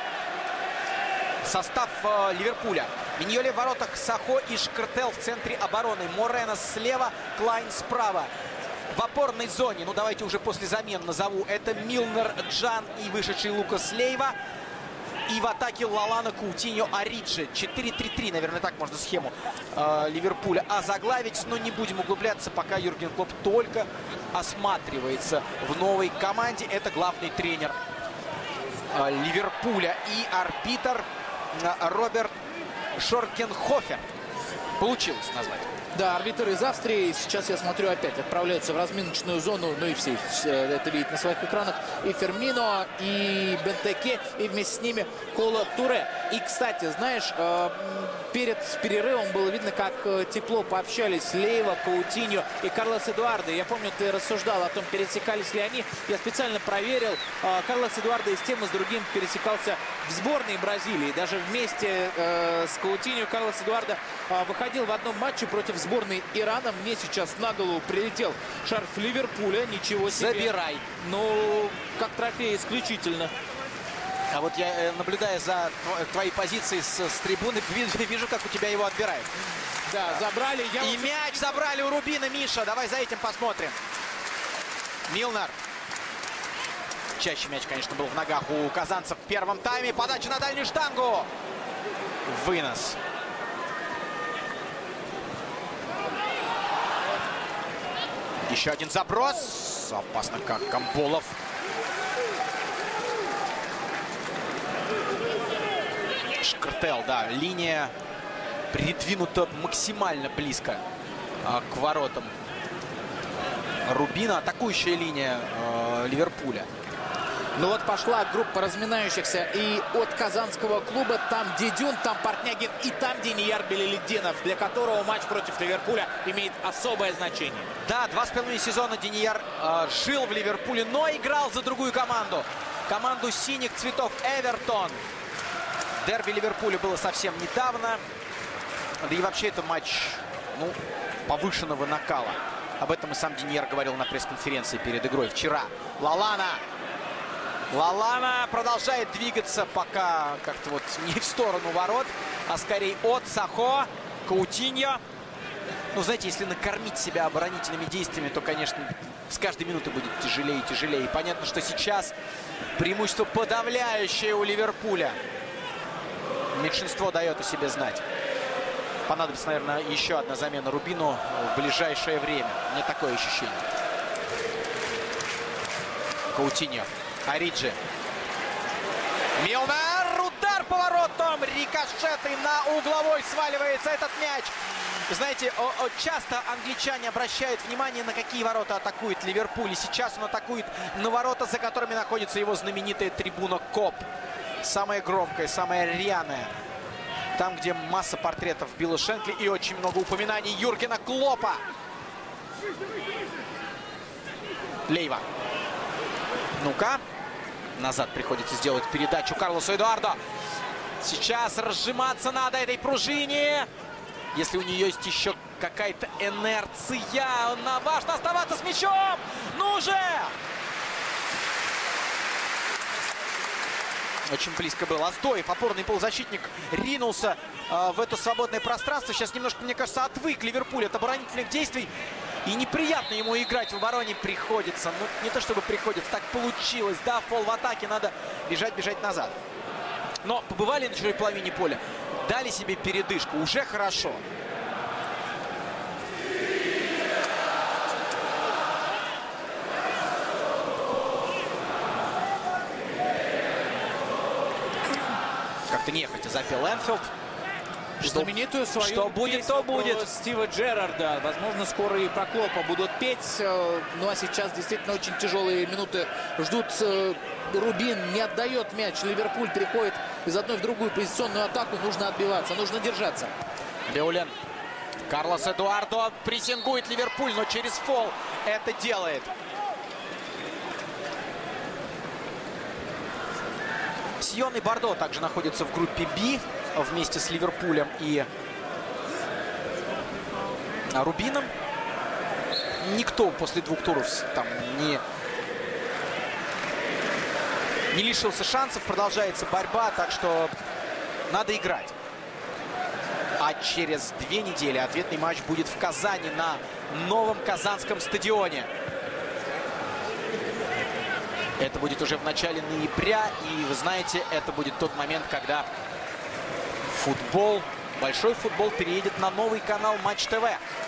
состав Ливерпуля. Миньоле в воротах, Сахо и Шкртел в центре обороны. Морено слева, Клайн справа. В опорной зоне, ну давайте уже после замен назову, это Милнер, Джан и вышедший Лукас Лейва. И в атаке Лалана, Каутиньо, Ориджи. 4-3-3, наверное, так можно схему Ливерпуля озаглавить. Но не будем углубляться, пока Юрген Клопп только осматривается в новой команде. Это главный тренер Ливерпуля и арбитр Роберт Шоркенхофер. Получилось назвать. Да, арбитр из Австрии. Сейчас я смотрю, опять отправляются в разминочную зону. Ну и все это видят на своих экранах. И Фермино, и Бентеке, и вместе с ними Кола Туре. И, кстати, знаешь, перед перерывом было видно, как тепло пообщались Лейва, Каутиньо и Карлос Эдуардо. Я помню, ты рассуждал о том, пересекались ли они. Я специально проверил. Карлос Эдуардо и с тем, и с другим пересекался в сборной Бразилии. Даже вместе с Каутиньо Карлос Эдуардо выходил в одном матче против сборной Ирана. Мне сейчас на голову прилетел шарф Ливерпуля. Ничего себе. Забирай. Ну, как трофей исключительно. А вот я, наблюдая за твоей позицией с трибуны, вижу, как у тебя его отбирают. Да, забрали. И мяч забрали у Рубина, Миша. Давай за этим посмотрим. Милнер. Чаще мяч, конечно, был в ногах у казанцев в первом тайме. Подача на дальнюю штангу. Вынос. Еще один заброс. Опасно, как Камболов. Шкртел, да, линия придвинута максимально близко к воротам Рубина. Атакующая линия Ливерпуля. Ну вот пошла группа разминающихся и от казанского клуба. Там Дидюн, там Портнягин и там Денияр Белеледдинов, для которого матч против Ливерпуля имеет особое значение. Да, 2,5 сезона Денияр жил в Ливерпуле, но играл за другую команду. Команду синих цветов Эвертон. Дерби Ливерпуля было совсем недавно. Да и вообще это матч, ну, повышенного накала. Об этом и сам Денияр говорил на пресс-конференции перед игрой вчера. Лалана. Лалана продолжает двигаться пока как-то вот не в сторону ворот, а скорее от Сахо. Каутиньо. Ну, знаете, если накормить себя оборонительными действиями, то, конечно, с каждой минуты будет тяжелее и тяжелее. И понятно, что сейчас преимущество подавляющее у Ливерпуля. Меньшинство дает о себе знать. Понадобится, наверное, еще одна замена Рубину в ближайшее время. Мне такое ощущение. Каутиньо. Ориджи. Милнер. Удар поворотом. мячом. Рикошеты на угловой сваливается этот мяч. Знаете, часто англичане обращают внимание, на какие ворота атакует Ливерпуль. И сейчас он атакует на ворота, за которыми находится его знаменитая трибуна КОП. Самая громкая, самая рьяная. Там, где масса портретов Билла Шенкли и очень много упоминаний Юргена Клопа. Лейва. Ну-ка. Назад приходится сделать передачу Карлосу Эдуардо. Сейчас разжиматься надо этой пружине. Если у нее есть еще какая-то инерция, важно оставаться с мячом. Ну же! Очень близко был Оздоев, опорный полузащитник, ринулся в это свободное пространство. Сейчас немножко, мне кажется, отвык Ливерпуль от оборонительных действий. И неприятно ему играть в обороне приходится. Ну, не то чтобы приходится, так получилось. Да, фол в атаке, надо бежать назад. Но побывали на чужой половине поля, дали себе передышку. Уже хорошо. Как-то нехотя запел Энфилд. Знаменитую свою что будет, то будет. Стива Джерарда. Возможно, скоро и про Клопа будут петь. Ну а сейчас действительно очень тяжелые минуты ждут. Рубин не отдает мяч. Ливерпуль переходит из одной в другую позиционную атаку. Нужно отбиваться, нужно держаться. Беулен. Карлос Эдуардо прессингует Ливерпуль, но через фол это делает. Сион и Бордо также находятся в группе «Б» вместе с Ливерпулем и Рубином. Никто после двух туров там не лишился шансов. Продолжается борьба, так что надо играть. А через 2 недели ответный матч будет в Казани на новом казанском стадионе. Это будет уже в начале ноября. И вы знаете, это будет тот момент, когда футбол, большой футбол переедет на новый канал Матч ТВ.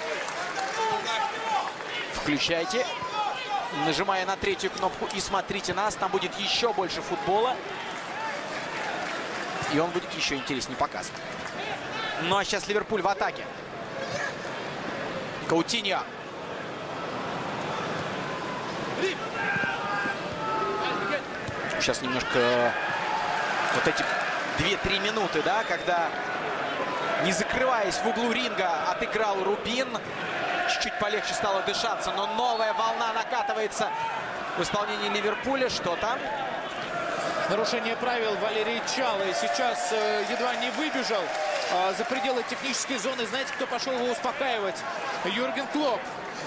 Включайте, нажимая на 3-ю кнопку, и смотрите нас. Там будет еще больше футбола. И он будет еще интереснее показан. Ну а сейчас Ливерпуль в атаке. Каутиньо. Сейчас немножко вот эти 2-3 минуты, да, когда, не закрываясь в углу ринга, отыграл Рубин. Чуть-чуть полегче стало дышаться, но новая волна накатывается в исполнении Ливерпуля. Что там? Нарушение правил Валерий Чало. И сейчас едва не выбежал за пределы технической зоны. Знаете, кто пошел его успокаивать? Юрген Клоп.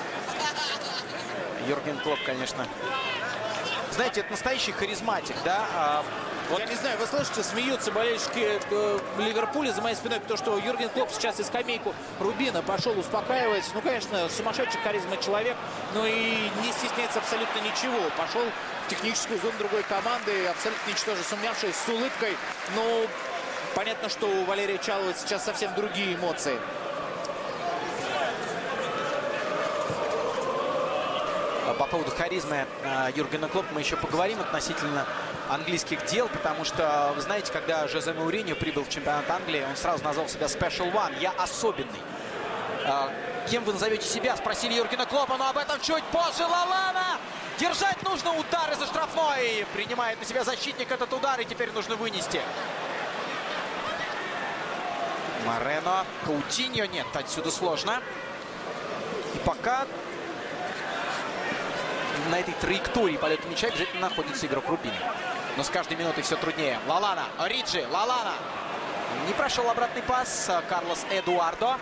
Юрген Клоп, конечно. Знаете, это настоящий харизматик, да? Вот. Я не знаю, вы слышите, смеются болельщики Ливерпуля за моей спиной, потому что Юрген Клоп сейчас из скамейку Рубина пошел успокаивать. Ну, конечно, сумасшедший харизма человек, но и не стесняется абсолютно ничего. Пошел в техническую зону другой команды, абсолютно ничтоже сумнявшись, с улыбкой. Но понятно, что у Валерия Чалова сейчас совсем другие эмоции. По поводу харизмы Юргена Клоппа мы еще поговорим относительно английских дел, потому что, вы знаете, когда Жозе Мауриньо прибыл в чемпионат Англии, он сразу назвал себя Special One, я особенный. Кем вы назовете себя, спросили Юргена Клоппа, но об этом чуть позже. Лалана! Держать нужно удар из-за штрафной. Принимает на себя защитник этот удар, и теперь нужно вынести. Морено, Каутиньо, нет, отсюда сложно. И пока на этой траектории полета мяча обязательно находится игрок Рубин. Но с каждой минутой все труднее. Лалана, Риджи, Лалана. Не прошел обратный пас. Карлос Эдуардо.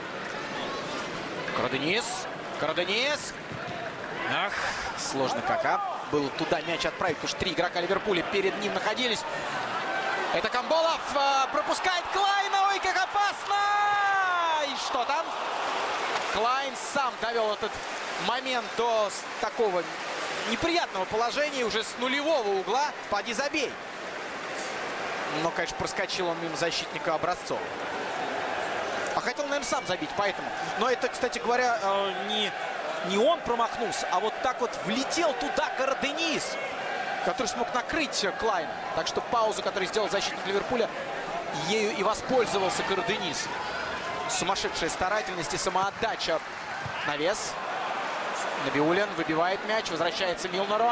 Караденис. Ах, сложно как, было туда мяч отправить, потому что 3 игрока Ливерпуля перед ним находились. Это Камболов пропускает Клайна. Ой, как опасно! И что там? Клайн сам довел этот момент до такого неприятного положения, уже с нулевого угла. Поди забей. Но, конечно, проскочил он мимо защитника Образцова. А хотел, наверное, сам забить, поэтому. Но это, кстати говоря, не он промахнулся, а вот так вот влетел туда Караденис, который смог накрыть Клайна. Так что паузу, которую сделал защитник Ливерпуля, ею и воспользовался Карденис. Сумасшедшая старательность и самоотдача. Навес. Набиуллин выбивает мяч, возвращается Милнеру.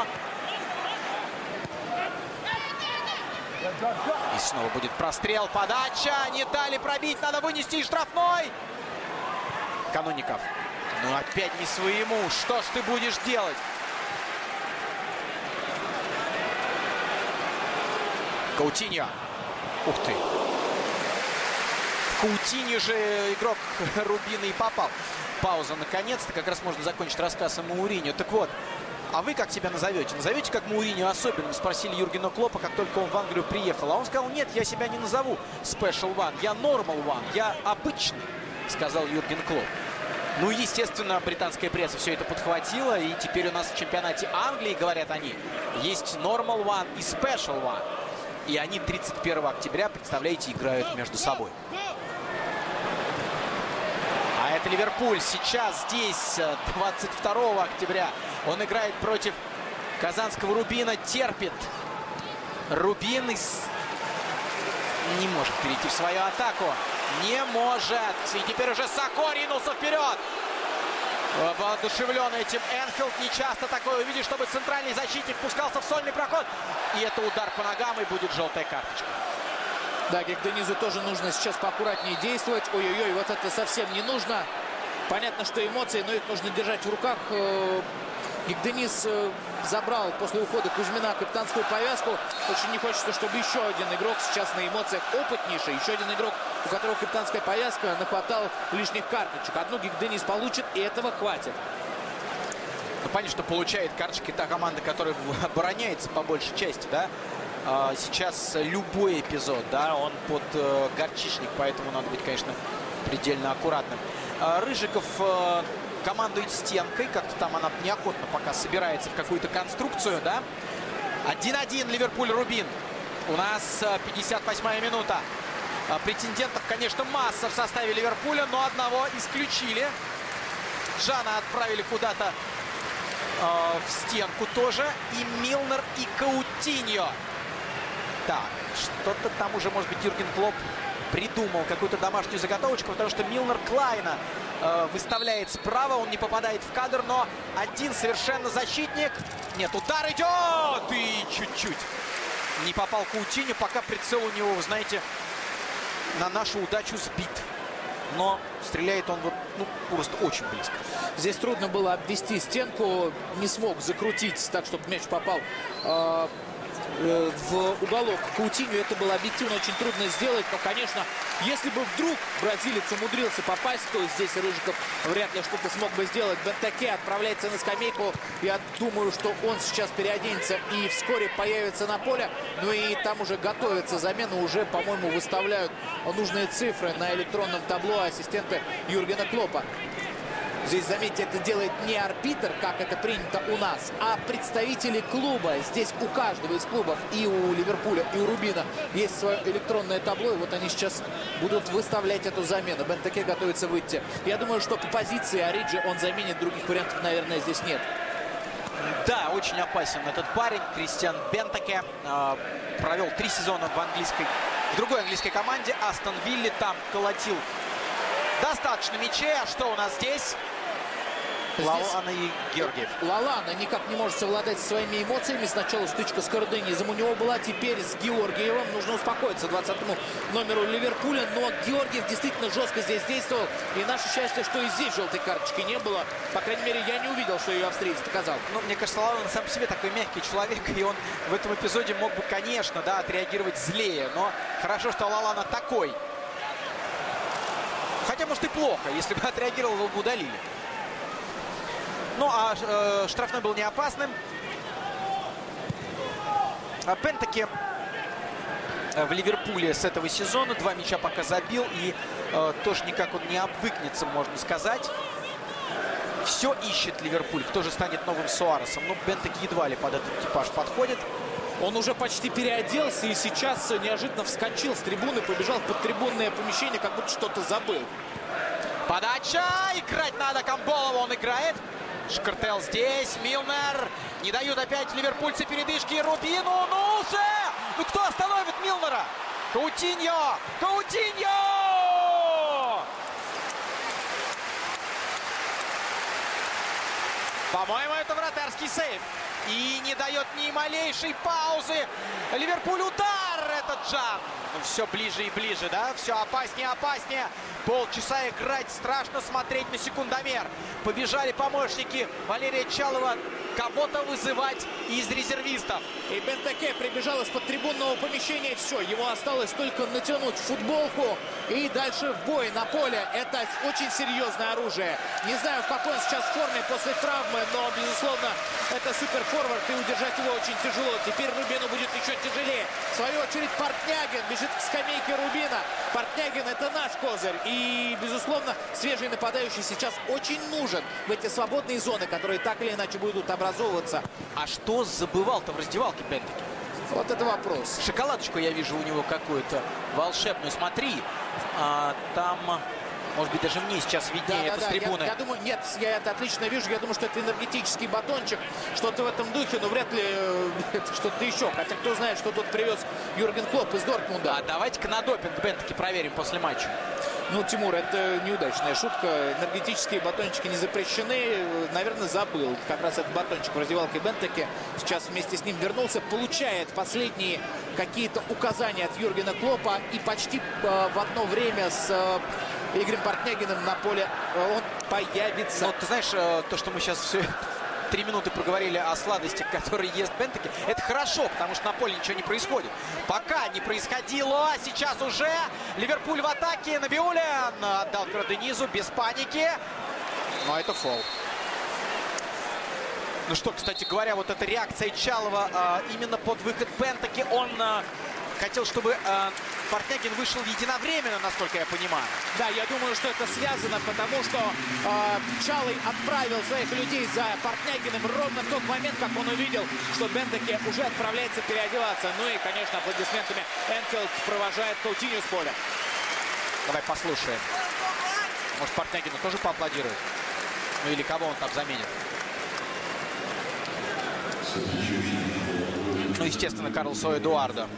И снова будет прострел, подача. Не дали пробить, надо вынести и штрафной. Канунников. Ну опять не своему. Что ж ты будешь делать? Каутиньо. Ух ты. В Каутиньо же игрок Рубина и попал. Пауза наконец-то. Как раз можно закончить рассказ о Мауриньо. Так вот, а вы как себя назовете? Назовете как Мауриньо особенным? Спросили Юргена Клоппа, как только он в Англию приехал. А он сказал: нет, я себя не назову Special One. Я Normal One. Я обычный, сказал Юрген Клопп. Ну, естественно, британская пресса все это подхватила. И теперь у нас в чемпионате Англии, говорят они, есть Normal One и Special One. И они 31 октября, представляете, играют между собой. А это Ливерпуль. Сейчас здесь, 22 октября, он играет против казанского Рубина. Терпит. Рубин не может перейти в свою атаку. Не может. И теперь уже Сако ринулся вперед. Воодушевленный этим Энфилд. Не часто такое увидишь, чтобы центральный защитник пускался в сольный проход. И это удар по ногам, и будет желтая карточка. Да, Гекденизу тоже нужно сейчас поаккуратнее действовать. Ой-ой-ой, вот это совсем не нужно. Понятно, что эмоции, но их нужно держать в руках. Гекдениз забрал после ухода Кузьмина капитанскую повязку. Очень не хочется, чтобы еще один игрок сейчас на эмоциях опытнейший. Еще один игрок, у которого капитанская повязка, нахватал лишних карточек. Одну Гекдениз получит, и этого хватит. Ну, понятно, что получает карточки та команда, которая обороняется по большей части, да. Сейчас любой эпизод, да, он под горчичник, поэтому надо быть, конечно, предельно аккуратным. Рыжиков командует стенкой, как-то там она неохотно пока собирается в какую-то конструкцию, да. 1-1 Ливерпуль-Рубин. У нас 58-я минута. Претендентов, конечно, масса в составе Ливерпуля, но одного исключили. Джана отправили куда-то в стенку тоже. И Милнер, и Каутиньо. Так, что-то там уже, может быть, Юрген Клопп придумал какую-то домашнюю заготовочку, потому что Милнер Клайна выставляет справа, он не попадает в кадр, но один совершенно защитник. Нет, удар идет! И чуть-чуть не попал Каутиньо, пока прицел у него, вы знаете, на нашу удачу сбит. Но стреляет он вот, ну, просто очень близко. Здесь трудно было обвести стенку, не смог закрутить так, чтобы мяч попал в уголок Каутиньо. Это было объективно очень трудно сделать. Но, конечно, если бы вдруг бразилец умудрился попасть, то здесь Рыжиков вряд ли что-то смог бы сделать. Бентаке отправляется на скамейку. Я думаю, что он сейчас переоденется и вскоре появится на поле. Ну и там уже готовится замена. Уже, по-моему, выставляют нужные цифры на электронном табло ассистенты Юргена Клоппа. Здесь, заметьте, это делает не арбитр, как это принято у нас, а представители клуба. Здесь у каждого из клубов, и у Ливерпуля, и у Рубина, есть свое электронное табло. И вот они сейчас будут выставлять эту замену. Бентаке готовится выйти. Я думаю, что по позиции Ориджи он заменит. Других вариантов, наверное, здесь нет. Да, очень опасен этот парень. Кристиан Бентаке провел 3 сезона в другой английской команде. Астон Вилле, там колотил достаточно мячей. А что у нас здесь? Лалана и Георгиев. Лалана никак не может совладать со своими эмоциями. Сначала стычка с Карденизом у него была, теперь с Георгиевым. Нужно успокоиться 20-му номеру Ливерпуля. Но Георгиев действительно жестко здесь действовал. И наше счастье, что и здесь желтой карточки не было. По крайней мере, я не увидел, что ее австриец показал. Ну, мне кажется, Лалана сам по себе такой мягкий человек. И он в этом эпизоде мог бы, конечно, да, отреагировать злее. Но хорошо, что Лалана такой. Хотя, может, и плохо. Если бы отреагировал, его бы удалили. Ну, а штрафной был не опасным. Бентаке в Ливерпуле с этого сезона 2 мяча пока забил. И тоже никак он не обвыкнется, можно сказать. Все ищет Ливерпуль. Кто же станет новым Суаресом? Ну, Бентаке едва ли под этот типаж подходит. Он уже почти переоделся и сейчас неожиданно вскочил с трибуны, побежал в подтрибунное помещение, как будто что-то забыл. Подача! Играть надо Камболову, он играет. Шкартел здесь, Милнер. Не дают опять ливерпульцы передышки Рубину. Ну уже! Ну кто остановит Милнера? Каутиньо! Каутиньо! По-моему, это вратарский сейв. И не дает ни малейшей паузы. Ливерпуль удар. Это Джан. Все ближе и ближе, да? Все опаснее и опаснее. Полчаса играть. Страшно смотреть на секундомер. Побежали помощники Валерия Чалова кого-то вызывать из резервистов. И Бентаке прибежал из-под трибунного помещения. Все, ему осталось только натянуть футболку и дальше в бой на поле. Это очень серьезное оружие. Не знаю, в какой он сейчас форме после травмы, но, безусловно, это суперфорвард, и удержать его очень тяжело. Теперь Рубину будет еще тяжелее. В свою очередь Портнягин бежит к скамейке Рубина. Портнягин — это наш козырь. И, безусловно, свежий нападающий сейчас очень нужен в эти свободные зоны, которые так или иначе будут образовываться. А что забывал-то в раздевалке Бентаке? Вот это вопрос. Шоколадочку я вижу у него какую-то волшебную. Смотри, там, может быть, даже мне сейчас виднее это с трибуны. Я думаю, нет, я это отлично вижу. Я думаю, что это энергетический батончик. Что-то в этом духе, но вряд ли что-то еще. Хотя кто знает, что тут привез Юрген Клопп из Дортмунда. А давайте-ка на допинг Бентаке проверим после матча. Ну, Тимур, это неудачная шутка. Энергетические батончики не запрещены. Наверное, забыл. Как раз этот батончик в раздевалке Бентаке. Сейчас вместе с ним вернулся. Получает последние какие-то указания от Юргена Клоппа. И почти в одно время с Игорем Портнягиным на поле он появится. Но ты знаешь, то, что мы сейчас все 3 минуты проговорили о сладостях, которые ест Бентаке, это хорошо, потому что на поле ничего не происходит. Пока не происходило, сейчас уже Ливерпуль в атаке. Набиуллин отдал Денизу без паники. Но это фол. Ну что, кстати говоря, вот эта реакция Чалова именно под выход Бентаке. Он хотел, чтобы Портнягин вышел единовременно, насколько я понимаю. Да, я думаю, что это связано, потому что Чалый отправил своих людей за Портнягиным ровно в тот момент, как он увидел, что Бентаке уже отправляется переодеваться. Ну и, конечно, аплодисментами Энфилд провожает Каутиньо с поля. Давай послушаем. Может, Портнягину тоже поаплодирует? Ну или кого он там заменит? Ну, естественно, Карлосу Эдуардо.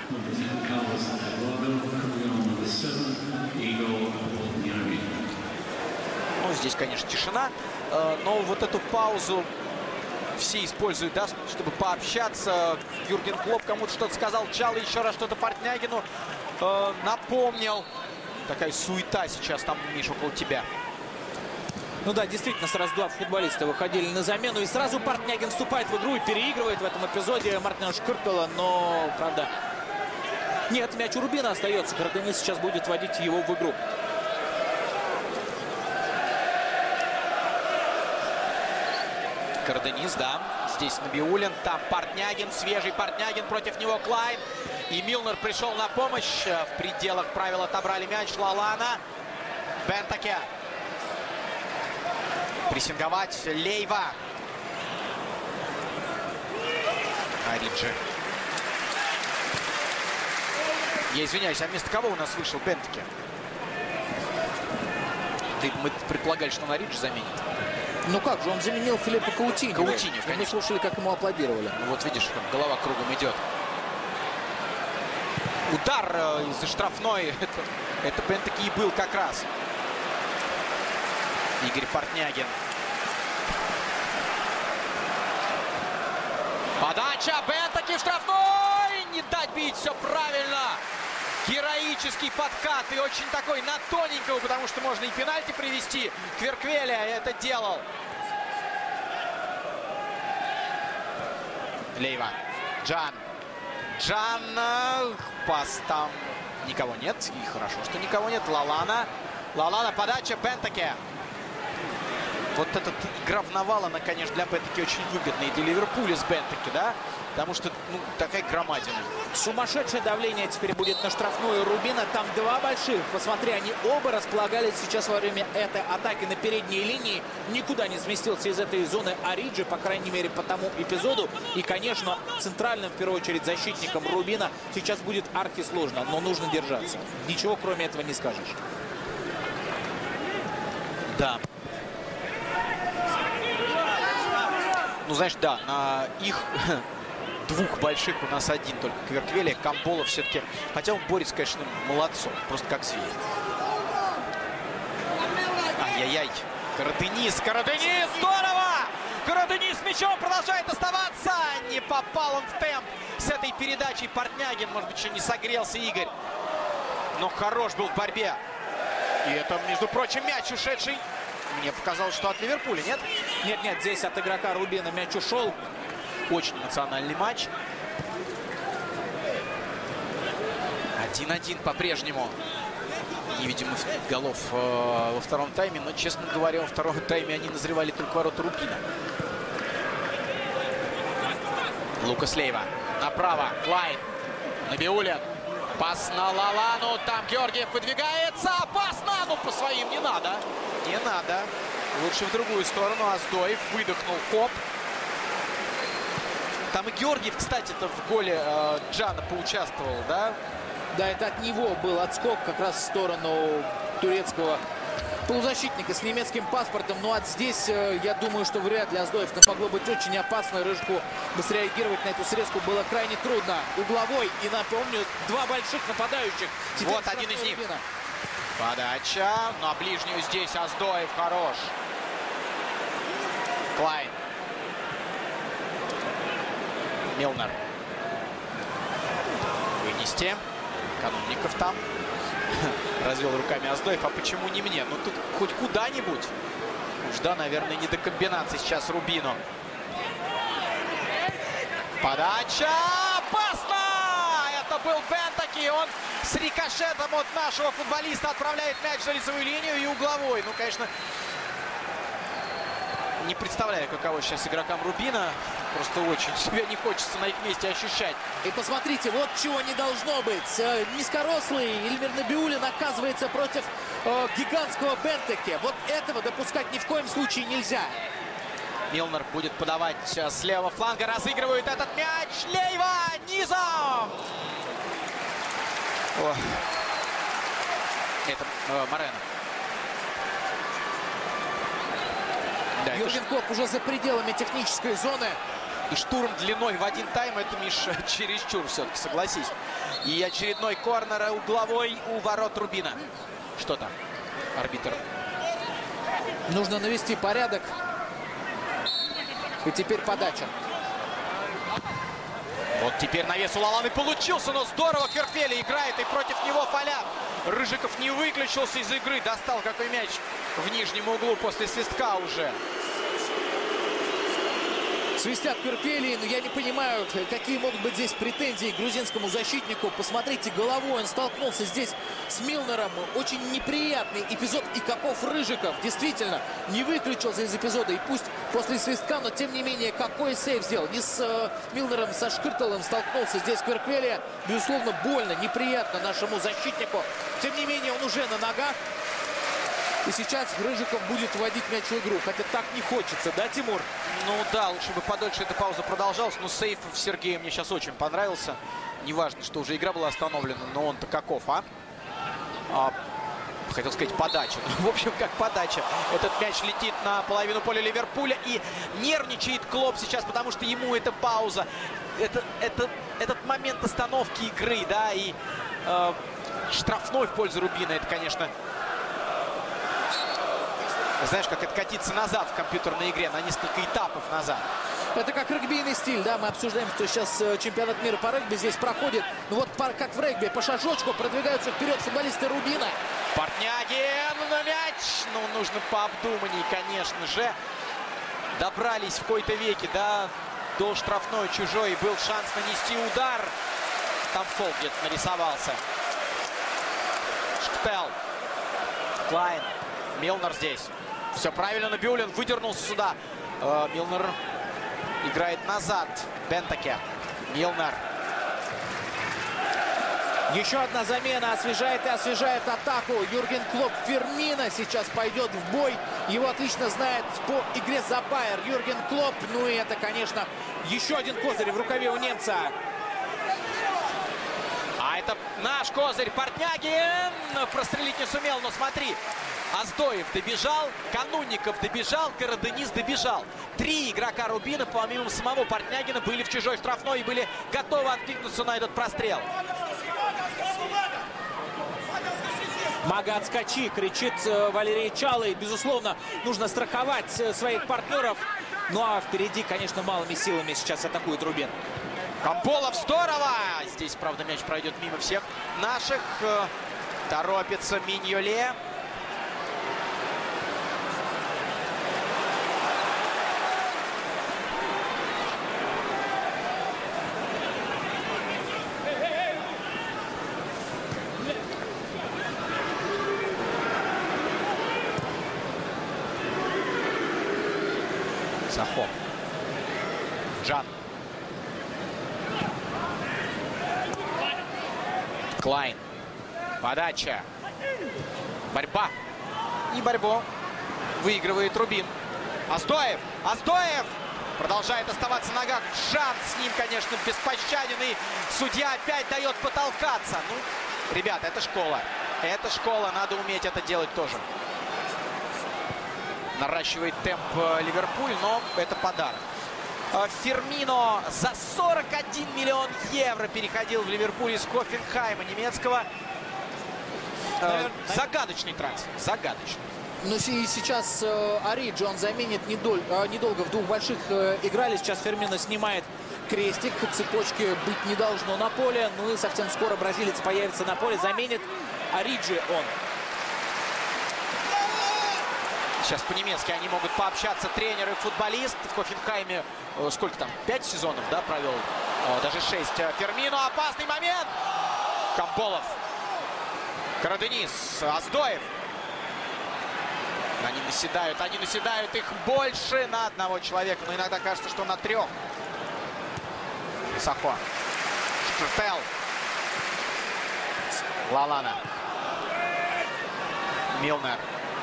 Ну, здесь, конечно, тишина. Но вот эту паузу все используют, да, чтобы пообщаться. Юрген Клопп кому-то что-то сказал. Чалый еще раз что-то Портнягину напомнил. Такая суета сейчас там, Миш, около тебя. Ну да, действительно, сразу два футболиста выходили на замену. И сразу Портнягин вступает в игру и переигрывает в этом эпизоде Мартина Шкыртела. Но, правда, нет, мяч у Рубина остается. Карденис сейчас будет вводить его в игру. Карденис, да. Здесь Набиуллин, там Портнягин, свежий Портнягин, против него Клайн. И Милнер пришел на помощь. В пределах правил отобрали мяч. Лалана. Бентаке. Прессинговать Лейва. Ориджи. Я извиняюсь, а вместо кого у нас вышел Бентаке? Мы предполагали, что он Ориджи заменит. Ну как же, он заменил Филиппа Каутиньо. Каутиньо, конечно. Мы слушали, как ему аплодировали. Ну, вот видишь, как голова кругом идет. Удар из-за штрафной. Это Бентаке и был как раз. Игорь Портнягин. Подача Бентаке в штрафной. Не дать бить, все правильно. Героический подкат и очень такой на тоненького, потому что можно и пенальти привести. Кверквеля это делал. Лейва. Джан. Пас там. Никого нет. И хорошо, что никого нет. Лалана. Лалана, подача Бентаке. Вот эта игра в навал, она, конечно, для Бентаке очень выгодная. И для Ливерпуля с Бентаке, да? Потому что, ну, такая громадина. Сумасшедшее давление теперь будет на штрафную Рубина. Там два больших. Посмотри, они оба располагались сейчас во время этой атаки на передней линии. Никуда не сместился из этой зоны Ориджи, по крайней мере, по тому эпизоду. И, конечно, центральным, в первую очередь, защитником Рубина сейчас будет архисложно. Но нужно держаться. Ничего, кроме этого, не скажешь. Да. Ну, знаешь, да, их двух больших у нас один только Кверквелия. Камболов все-таки, хотя он борется, конечно, молодцом, просто как зверь. Ай-яй-яй. Каратынис, здорово! Каратынис с мячом продолжает оставаться. Не попал он в темп с этой передачей. Портнягин, может быть, еще не согрелся Игорь. Но хорош был в борьбе. И это, между прочим, мяч ушедший. Мне показалось, что от Ливерпуля, нет? Нет, здесь от игрока Рубина мяч ушел. Очень эмоциональный матч. 1-1 по-прежнему. Не видим голов во втором тайме, но, честно говоря, во втором тайме они назревали только ворота Рубина. Лукас Лейва направо. Клайн. Набиулин. Пас на Лалану. Там Георгиев выдвигается. Пас на, ну по своим не надо. Не надо. Лучше в другую сторону. Аздоев выдохнул. Коп. Там и Георгиев, кстати-то, в голе Джана поучаствовал, да? Да, это от него был отскок как раз в сторону турецкого полузащитника с немецким паспортом. Ну, здесь, я думаю, что вряд ли Аздоев могло быть очень опасно. Рыжику среагировать на эту срезку было крайне трудно. Угловой. И напомню, два больших нападающих. Теперь вот один из них. Подача. На ближнюю здесь Аздоев хорош. Клайн. Милнер. Вынести. Канунников там. Развел руками Аздоев. А почему не мне? Ну тут хоть куда-нибудь. Уж да, наверное, не до комбинации сейчас Рубину. Подача. Опасно! Это был Бентаки. Он с рикошетом от нашего футболиста отправляет мяч за лицевую линию и угловой. Ну, конечно, не представляю, каково сейчас игрокам Рубина. Просто очень себя не хочется на их месте ощущать. И посмотрите, вот чего не должно быть. Низкорослый Эльмир Набиулин оказывается против гигантского Бентаки. Вот этого допускать ни в коем случае нельзя. Милнер будет подавать с левого фланга. Разыгрывают этот мяч. Лейва низом. О. Это Морено. Да, Юрген Клопп уже за пределами технической зоны. И штурм длиной в один тайм, это, Миш, чересчур все-таки, согласись. И очередной корнер угловой у ворот Рубина. Что там? Арбитр. Нужно навести порядок. И теперь подача. Вот теперь навес у Лаланы получился, но здорово Кверквелия играет, и против него Фаля. Рыжиков не выключился из игры, достал какой мяч в нижнем углу после свистка уже. Свистят Кверквелии, но я не понимаю, какие могут быть здесь претензии к грузинскому защитнику. Посмотрите, головой он столкнулся здесь с Милнером. Очень неприятный эпизод. И каков Рыжиков действительно не выключился из эпизода. И пусть после свистка, но тем не менее, какой сейв сделал. Не с Милнером, со Шкырталом столкнулся здесь Кверквелия. Безусловно, больно, неприятно нашему защитнику. Тем не менее, он уже на ногах. И сейчас Рыжиков будет вводить мяч в игру. Хотя так не хочется, да, Тимур? Ну да, лучше бы подольше эта пауза продолжалась. Но сейф Сергея мне сейчас очень понравился. Неважно, что уже игра была остановлена, но он-то каков, а? Хотел сказать подача. В общем, как подача. Этот мяч летит на половину поля Ливерпуля. И нервничает Клопп сейчас, потому что ему эта пауза. Этот момент остановки игры, да, и штрафной в пользу Рубина. Это, конечно... Знаешь, как откатиться назад в компьютерной игре, на несколько этапов назад. Это как регбийный стиль, да, мы обсуждаем, что сейчас чемпионат мира по регби здесь проходит. Ну вот как в регби, по шажочку продвигаются вперед футболисты Рубина. Портнягин на мяч. Ну, нужно пообдуманней, конечно же. Добрались в какой-то веке, да, до штрафной чужой. Был шанс нанести удар. Там фол где-то нарисовался. Шктел. Клайн. Милнер здесь. Все правильно, Набиулин выдернулся сюда. Милнер играет назад. Бентаке. Милнер. Еще одна замена освежает и освежает атаку. Юрген Клопп. Фермино сейчас пойдет в бой. Его отлично знает по игре за Байер Юрген Клопп. Ну и это, конечно, еще один козырь в рукаве у немца. это наш козырь Портнягин. Прострелить не сумел, но смотри. Аздоев добежал, Канунников добежал, Караденис добежал. 3 игрока Рубина, помимо самого Портнягина, были в чужой штрафной и были готовы откликнуться на этот прострел. Мага, отскочи, кричит Валерий Чало. И, безусловно, нужно страховать своих партнеров. Ну а впереди, конечно, малыми силами сейчас атакует Рубин. Камполов, здорово! Здесь, правда, мяч пройдет мимо всех наших. Торопится Миньоле. Сахо. Джан. Клайн. Подача. Борьба. И борьбу выигрывает Рубин. Аздоев. Аздоев! Продолжает оставаться на ногах. Жан с ним, конечно, беспощаден. И судья опять дает потолкаться. Ну, ребята, это школа. Это школа. Надо уметь это делать тоже. Наращивает темп Ливерпуль, но это подарок. Фермино за 41 миллион евро переходил в Ливерпуль из Хофенхайма немецкого. Загадочный трансфер. Загадочный. Ну и сейчас Ориджи он заменит недолго. В двух больших играли. Сейчас Фермино снимает крестик. Цепочки быть не должно на поле. Ну и совсем скоро бразилец появится на поле. Заменит Ориджи он. Сейчас по-немецки они могут пообщаться, тренер и футболист. В Хофенхайме сколько там? 5 сезонов, да, провел? Даже 6. Фермино, опасный момент. Камполов. Караденис. Аздоев. Они наседают. Их больше на одного человека. Но иногда кажется, что на 3. Сахо. Шкртел. Лалана. Милнер.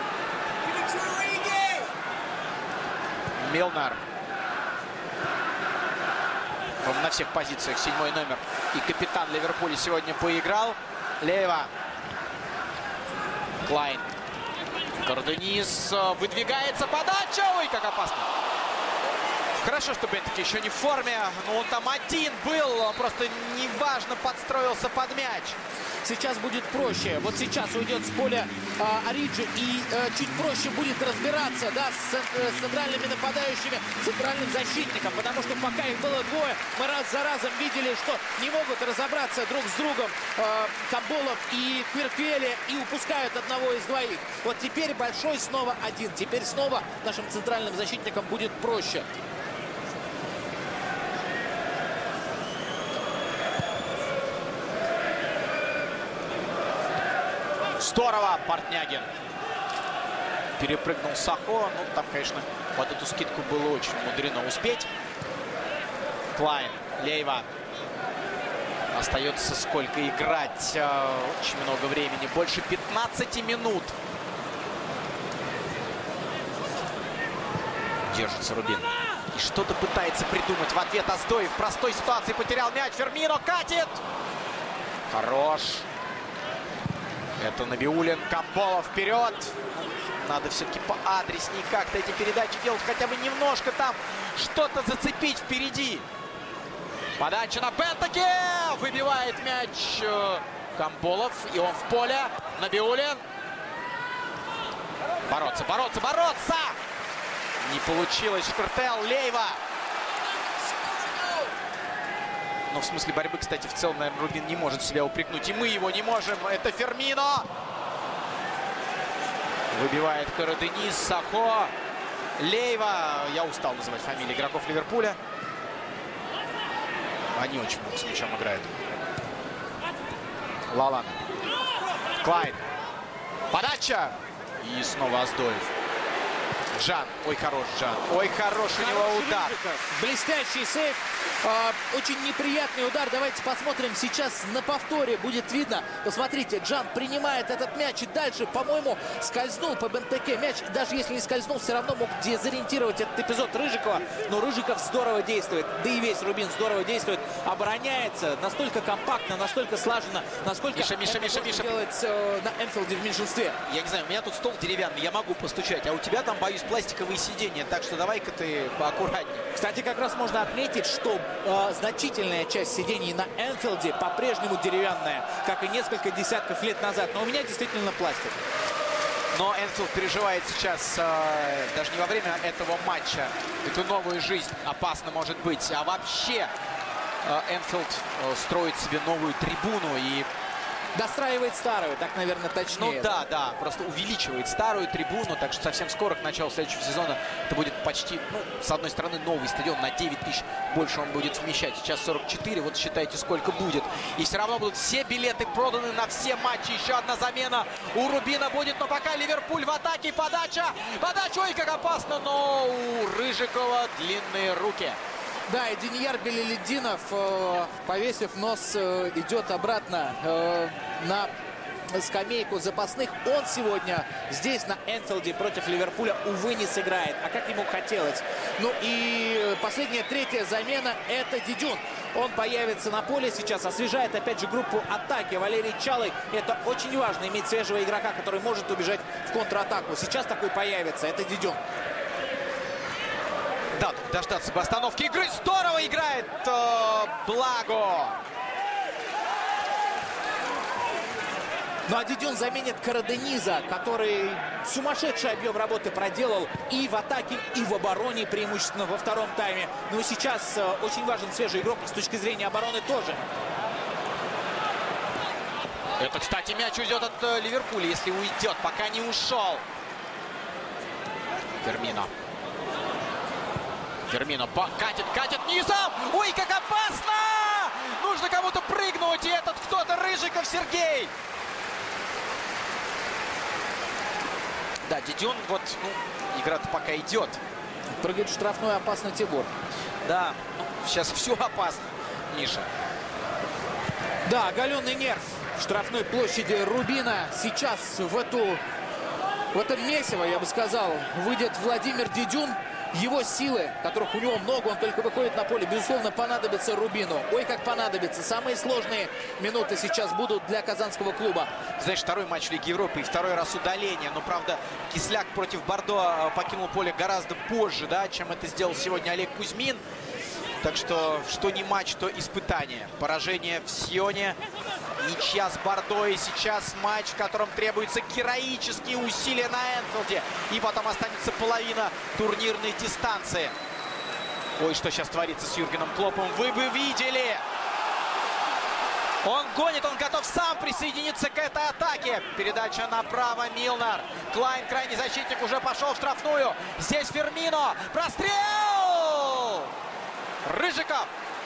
Милнер. Он на всех позициях 7-й номер. И капитан Ливерпуля сегодня поиграл. Леева. Клайн. Караденис. Выдвигается подача. Ой, как опасно. Хорошо, что Бентаки еще не в форме. Но он там один был. Он просто неважно подстроился под мяч. Сейчас будет проще. Вот сейчас уйдет с поля Ориджи и чуть проще будет разбираться, да, с центральными нападающими, центральным защитником. Потому что пока их было двое, мы раз за разом видели, что не могут разобраться друг с другом Камполов и Квирквеле и упускают одного из двоих. Вот теперь большой снова один. Теперь снова нашим центральным защитникам будет проще. Здорово, Портнягин. Перепрыгнул Сахо. Ну, там, конечно, под эту скидку было очень мудрено успеть. Клайн, Лейва. Остается сколько играть? Очень много времени. Больше 15 минут. Держится Рубин. И что-то пытается придумать в ответ Аздоев. В простой ситуации потерял мяч. Фермино катит. Хорош. Это Набиуллин. Камполов вперед. Надо все-таки поадреснее как-то эти передачи делать. Хотя бы немножко там что-то зацепить впереди. Подача на Бентаки. Выбивает мяч Камполов. И он в поле. Набиуллин. Бороться. Не получилось. Шкртел. Лейва. Но в смысле борьбы, кстати, в целом, наверное, Рубин не может себя упрекнуть. И мы его не можем. Это Фермино. Выбивает Караденис. Сахо. Лейва. Я устал называть фамилии игроков Ливерпуля. Они очень много с мячом играют. Лалана. Клайн. Подача. И снова Аздоев. Джан. Ой, хорош Джан. Ой, хороший у него удар. Рыжиков. Блестящий сейв. Очень неприятный удар. Давайте посмотрим сейчас на повторе. Будет видно. Посмотрите, Джан принимает этот мяч и дальше, по-моему, скользнул по Бентеке. Мяч, даже если не скользнул, все равно мог дезориентировать этот эпизод Рыжикова. Но Рыжиков здорово действует. Да и весь Рубин здорово действует. Обороняется настолько компактно, настолько слаженно, насколько Миша. делать на Энфилде в меньшинстве. Я не знаю, у меня тут стол деревянный, я могу постучать, а у тебя там, боюсь, пластиковые сиденья, так что давай-ка ты поаккуратнее. Кстати, как раз можно отметить, что значительная часть сидений на Энфилде по-прежнему деревянная, как и несколько десятков лет назад. Но у меня действительно пластик. Но Энфилд переживает сейчас, даже не во время этого матча, эту новую жизнь. Опасно может быть. А вообще Энфилд строит себе новую трибуну и... Достраивает старую, так, наверное, точнее. Ну да, просто увеличивает старую трибуну, так что совсем скоро, к началу следующего сезона, это будет почти, с одной стороны, новый стадион, на 9 тысяч больше он будет вмещать. Сейчас 44, вот считайте, сколько будет. И все равно будут все билеты проданы на все матчи. Еще одна замена у Рубина будет, но пока Ливерпуль в атаке. Подача, ой, как опасно, но у Рыжикова длинные руки. Да, и Денияр Белеледдинов, повесив нос, идет обратно на скамейку запасных. Он сегодня здесь, на Энфилде, против Ливерпуля, увы, не сыграет. А как ему хотелось. Ну и последняя, третья замена — это Дидюн. Он появится на поле сейчас, освежает опять же группу атаки. Валерий Чалый. Это очень важно, иметь свежего игрока, который может убежать в контратаку. Сейчас такой появится. Это Дидюн. Да, дождаться бы остановки игры. Здорово играет Благо. Ну а Дидюн заменит Карадениза, который сумасшедший объем работы проделал и в атаке, и в обороне, преимущественно во втором тайме. Но сейчас очень важен свежий игрок с точки зрения обороны тоже. Это, кстати, мяч уйдет от Ливерпуля, если уйдет. Пока не ушел. Фермино катит низом. Ой, как опасно! Нужно кому-то прыгнуть. И этот кто-то Рыжиков Сергей. Да, Дидюн, вот, игра-то пока идет. Прыгает в штрафную, опасно Тибор. Да, сейчас все опасно, Миша. Да, оголенный нерв в штрафной площади Рубина. Сейчас в это месиво, я бы сказал, выйдет Владимир Дидюн. Его силы, которых у него много, он только выходит на поле, безусловно, понадобится Рубину. Ой, как понадобится. Самые сложные минуты сейчас будут для казанского клуба. Знаешь, второй матч Лиги Европы и второй раз удаление. Но, правда, Кисляк против Бордо покинул поле гораздо позже, да, чем это сделал сегодня Олег Кузьмин. Так что не матч, то испытание. Поражение в Сионе, ничья с Бордо. И сейчас матч, в котором требуются героические усилия на Энфилде. И потом останется половина турнирной дистанции. Ой, что сейчас творится с Юргеном Клопом, вы бы видели. Он гонит, он готов сам присоединиться к этой атаке. Передача направо, Милнер. Клайн, крайний защитник, уже пошел в штрафную. Здесь Фермино. Прострел! Рыжиков.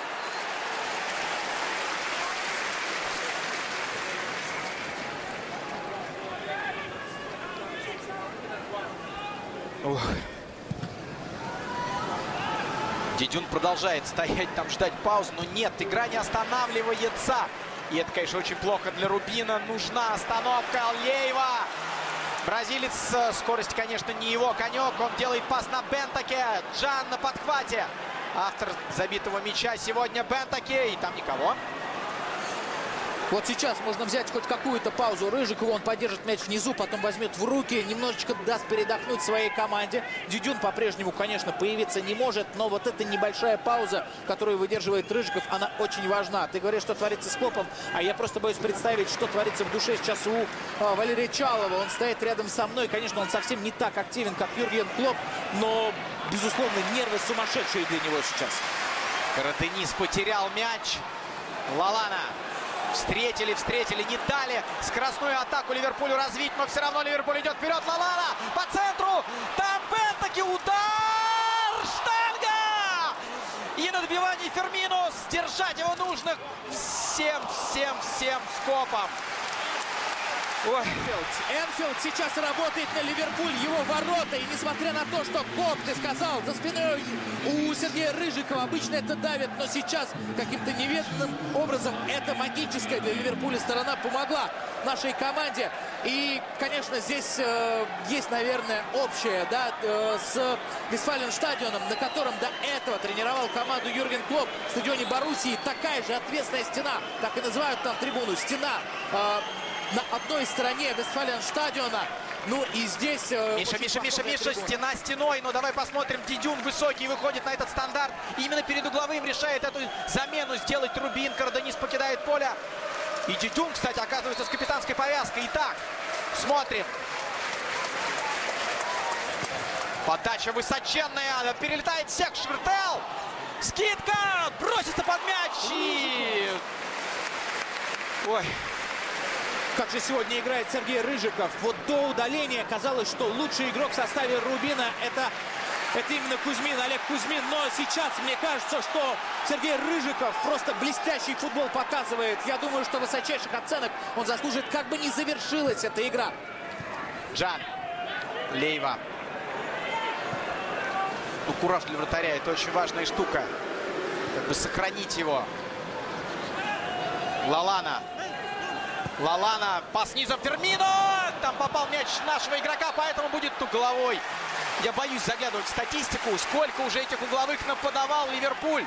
Дидюн продолжает стоять там, ждать паузу, но нет, игра не останавливается. И это, конечно, очень плохо для Рубина. Нужна остановка Аллеева. Бразилец, скорость, конечно, не его конек. Он делает пас на Бентаке. Джан на подхвате. Автор забитого мяча сегодня Бентаке. И там никого. Вот сейчас можно взять хоть какую-то паузу Рыжикову. Он поддержит мяч внизу, потом возьмет в руки. Немножечко даст передохнуть своей команде. Дидюн по-прежнему, конечно, появиться не может. Но вот эта небольшая пауза, которую выдерживает Рыжиков, она очень важна. Ты говоришь, что творится с Клопом, а я просто боюсь представить, что творится в душе сейчас у Валерия Чалова. Он стоит рядом со мной. Конечно, он совсем не так активен, как Юрген Клоп. Но, безусловно, нервы сумасшедшие для него сейчас. Карадениз потерял мяч. Лалана. Встретили, не дали скоростную атаку Ливерпулю развить, но все равно Ливерпуль идет вперед. Лалана по центру, там Бентаке, удар, штанга! И на добивании Фермино сдержать его нужно всем скопом. Энфилд сейчас работает на Ливерпуль, его ворота. И несмотря на то, что Клоп, ты сказал, за спиной у Сергея Рыжикова обычно это давит, но сейчас каким-то неведомым образом эта магическая для Ливерпуля сторона помогла нашей команде. И, конечно, здесь есть, наверное, общее, да, с Вестфаленстадионом, на котором до этого тренировал команду Юрген Клоп, в стадионе Боруссии. Такая же ответственная стена, так и называют там трибуну, стена на одной стороне Вестфаленстадиона. Ну и здесь... Миша, стена стеной. Но давай посмотрим. Дидюн высокий выходит на этот стандарт. И именно перед угловым решает эту замену сделать Рубин. Карданис покидает поле. И Дидюн, кстати, оказывается с капитанской повязкой. Итак, смотрим. Подача высоченная. Перелетает Секс Швиртел. Скидка. Бросится под мяч. И... Ой... Как же сегодня играет Сергей Рыжиков. Вот до удаления казалось, что лучший игрок в составе Рубина это именно Кузьмин, Олег Кузьмин. Но сейчас мне кажется, что Сергей Рыжиков просто блестящий футбол показывает. Я думаю, что высочайших оценок он заслужит, как бы ни завершилась эта игра. Джан. Лейва. Ну, кураж для вратаря. Это очень важная штука. Как бы сохранить его. Лалана. Лалана, пас низом, Фермино! Там попал мяч нашего игрока, поэтому будет угловой. Я боюсь заглядывать в статистику, сколько уже этих угловых наподавал Ливерпуль.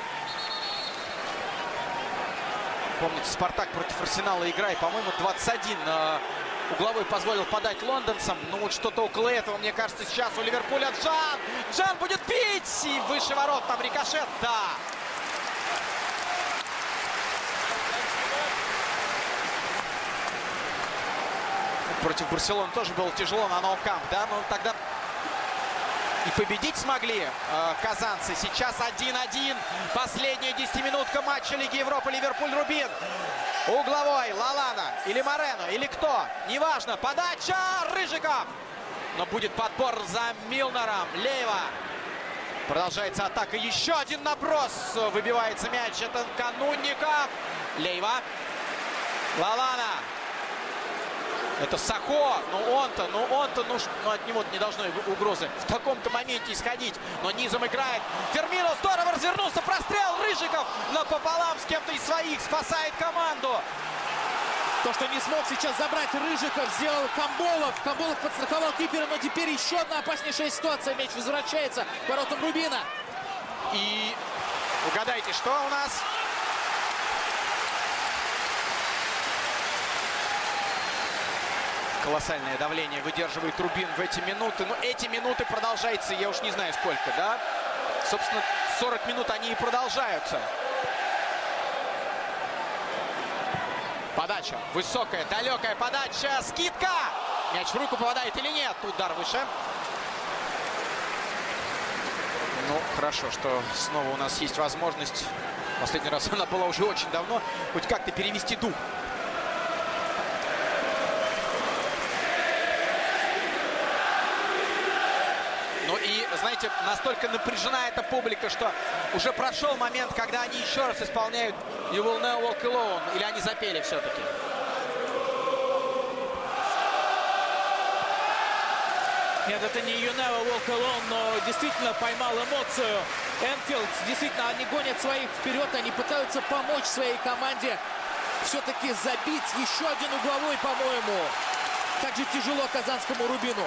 Помните, Спартак против Арсенала игра, и, по-моему, 21 угловой позволил подать лондонцам. Ну, вот что-то около этого, мне кажется, сейчас у Ливерпуля. Джан будет бить! И выше ворот, там рикошет, да. Против Барселоны тоже было тяжело на Nou Camp, да, но тогда и победить смогли казанцы. Сейчас 1-1. Последняя 10-минутка матча Лиги Европы. Ливерпуль-Рубин. Угловой. Лалана или Морено, или кто. Неважно. Подача. Рыжиков. Но будет подбор за Милнером. Лейва. Продолжается атака. Еще один наброс. Выбивается мяч. Это Канунников. Лейва. Лалана. Это Сахо, но он-то, от него не должно угрозы в таком-то моменте исходить. Но низом играет. Фермино здорово развернулся, прострел. Рыжиков напополам с кем-то из своих спасает команду. То, что не смог сейчас забрать Рыжиков, сделал Камболов. Камболов подстраховал кипера, но теперь еще одна опаснейшая ситуация. Мяч возвращается к воротам Рубина. И угадайте, что у нас? Колоссальное давление выдерживает Рубин в эти минуты. Но эти минуты продолжаются, я уж не знаю сколько, да? Собственно, 40 минут они и продолжаются. Подача. Высокая, далекая подача. Скидка. Мяч в руку попадает или нет? Удар выше. Ну, хорошо, что снова у нас есть возможность. Последний раз она была уже очень давно. Хоть как-то перевести дух. Ну и, знаете, настолько напряжена эта публика, что уже прошел момент, когда они еще раз исполняют You Will Never Walk Alone. Или они запели все-таки. Нет, это не You Never Walk Alone, но действительно поймал эмоцию. Энфилд, действительно, они гонят своих вперед, они пытаются помочь своей команде все-таки забить еще один угловой, по-моему. Как же тяжело казанскому Рубину.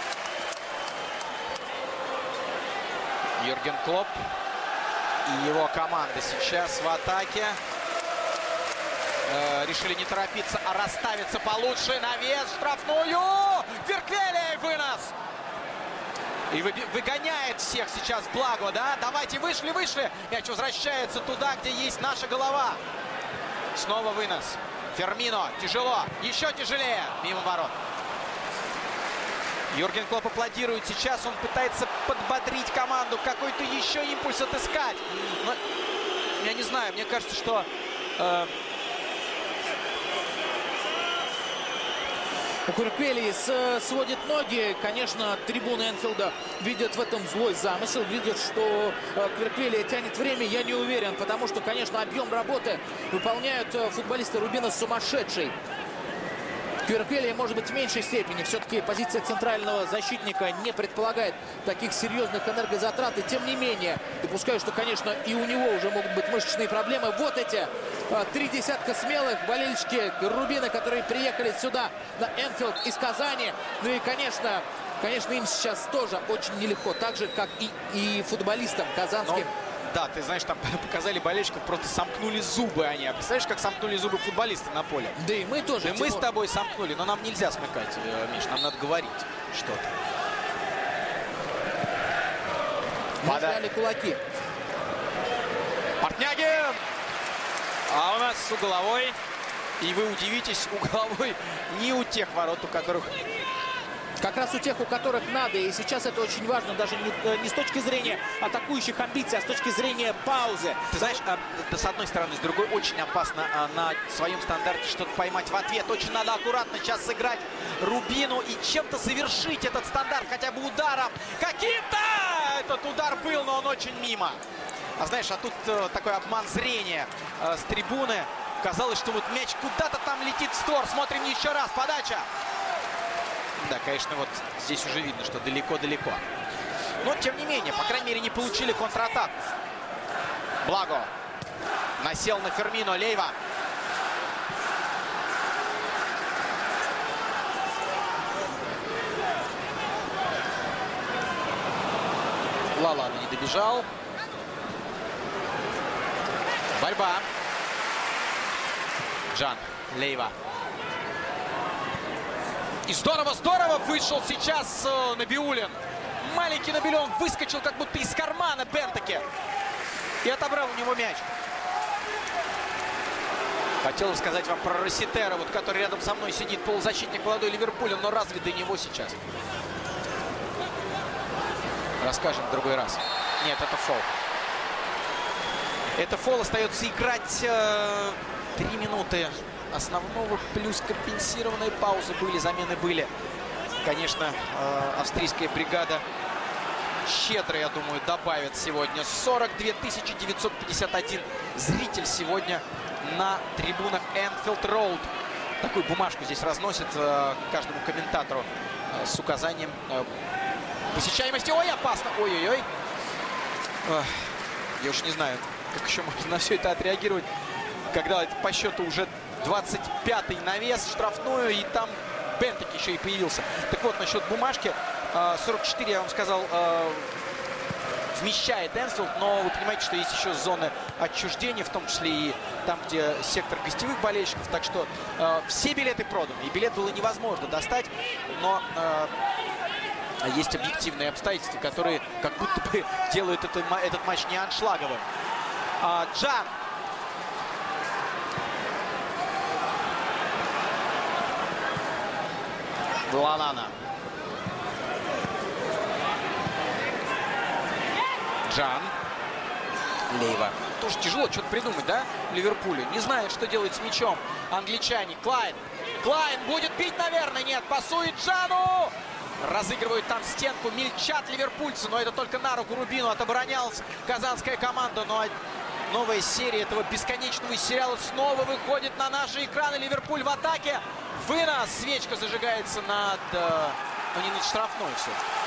Юрген Клоп и его команда сейчас в атаке. Решили не торопиться, а расставиться получше. Навес, штрафную. Кверквеле вынос. И выгоняет всех сейчас Благо, да? Давайте, вышли. Мяч возвращается туда, где есть наша голова. Снова вынос. Фермино. Тяжело. Еще тяжелее. Мимо ворот. Юрген Клоп аплодирует. Сейчас он пытается подбодрить команду. Какой-то еще импульс отыскать. Но я не знаю. Мне кажется, что... Кверквели сводит ноги. Конечно, трибуны Энфилда видят в этом злой замысел. Видят, что Кверквели тянет время. Я не уверен, потому что, конечно, объем работы выполняют футболисты Рубина сумасшедший. Кварквелия, может быть, в меньшей степени. Все-таки позиция центрального защитника не предполагает таких серьезных энергозатрат. И тем не менее, допускаю, что, конечно, и у него уже могут быть мышечные проблемы. Вот эти 30 смелых болельщики Рубина, которые приехали сюда, на Энфилд из Казани. Ну и, конечно, им сейчас тоже очень нелегко. Так же, как и футболистам казанским. Да, ты знаешь, там показали болельщиков, просто сомкнули зубы они. А представляешь, как сомкнули зубы футболисты на поле? Да и мы тоже. Да мы с тобой сомкнули, но нам нельзя смыкать, Миш, нам надо говорить что-то. Мы жали кулаки. Портнягин! А у нас угловой. И вы удивитесь, угловой не у тех ворот, у которых... Как раз у тех, у которых надо. И сейчас это очень важно, даже не с точки зрения атакующих амбиций, а с точки зрения паузы. Ты знаешь, с одной стороны, с другой очень опасно на своем стандарте что-то поймать в ответ. Очень надо аккуратно сейчас сыграть Рубину и чем-то завершить этот стандарт, хотя бы ударом. Каким-то! Этот удар был, но он очень мимо. А знаешь, а тут такой обман зрения с трибуны. Казалось, что вот мяч куда-то там летит в створ. Смотрим еще раз. Подача. Да, конечно, вот здесь уже видно, что далеко-далеко. Но, тем не менее, по крайней мере, не получили контратаку. Благо. Насел на Фермино. Лейва. Лалана не добежал. Борьба. Джан. Лейва. И здорово вышел сейчас Набиуллин. Маленький Набиуллин выскочил как будто из кармана Бентаке. И отобрал у него мяч. Хотел рассказать вам про Роситера, вот, который рядом со мной сидит, полузащитник молодой Ливерпуля, но разве до него сейчас? Расскажем в другой раз. Нет, это фол. Это фол. Остается играть 3 минуты основного, плюс компенсированные паузы были, замены были. Конечно, австрийская бригада щедро, я думаю, добавит сегодня. 42 951 зритель сегодня на трибунах Энфилд Роуд. Такую бумажку здесь разносят каждому комментатору с указанием посещаемости. Ой, опасно! Ой-ой-ой. Я уж не знаю, как еще можно на все это отреагировать, когда по счету уже 25-й навес, штрафную, и там Бентаке еще и появился. Так вот, насчет бумажки. 44, я вам сказал, вмещает Энфилд, но вы понимаете, что есть еще зоны отчуждения, в том числе и там, где сектор гостевых болельщиков. Так что все билеты проданы, и билет было невозможно достать, но есть объективные обстоятельства, которые как будто бы делают этот матч не аншлаговым. Джан. Лалана. Джан. Лейва. Тоже тяжело что-то придумать, да, Ливерпулю. Не знает, что делать с мячом англичане. Клайн. Клайн будет бить, наверное. Нет, пасует Джану. Разыгрывают там стенку. Мельчат ливерпульцы. Но это только на руку Рубину. Отоборонялась казанская команда. Но новая серия этого бесконечного сериала снова выходит на наши экраны. Ливерпуль в атаке. Вынос. Свечка зажигается над... Ну, не над штрафной все.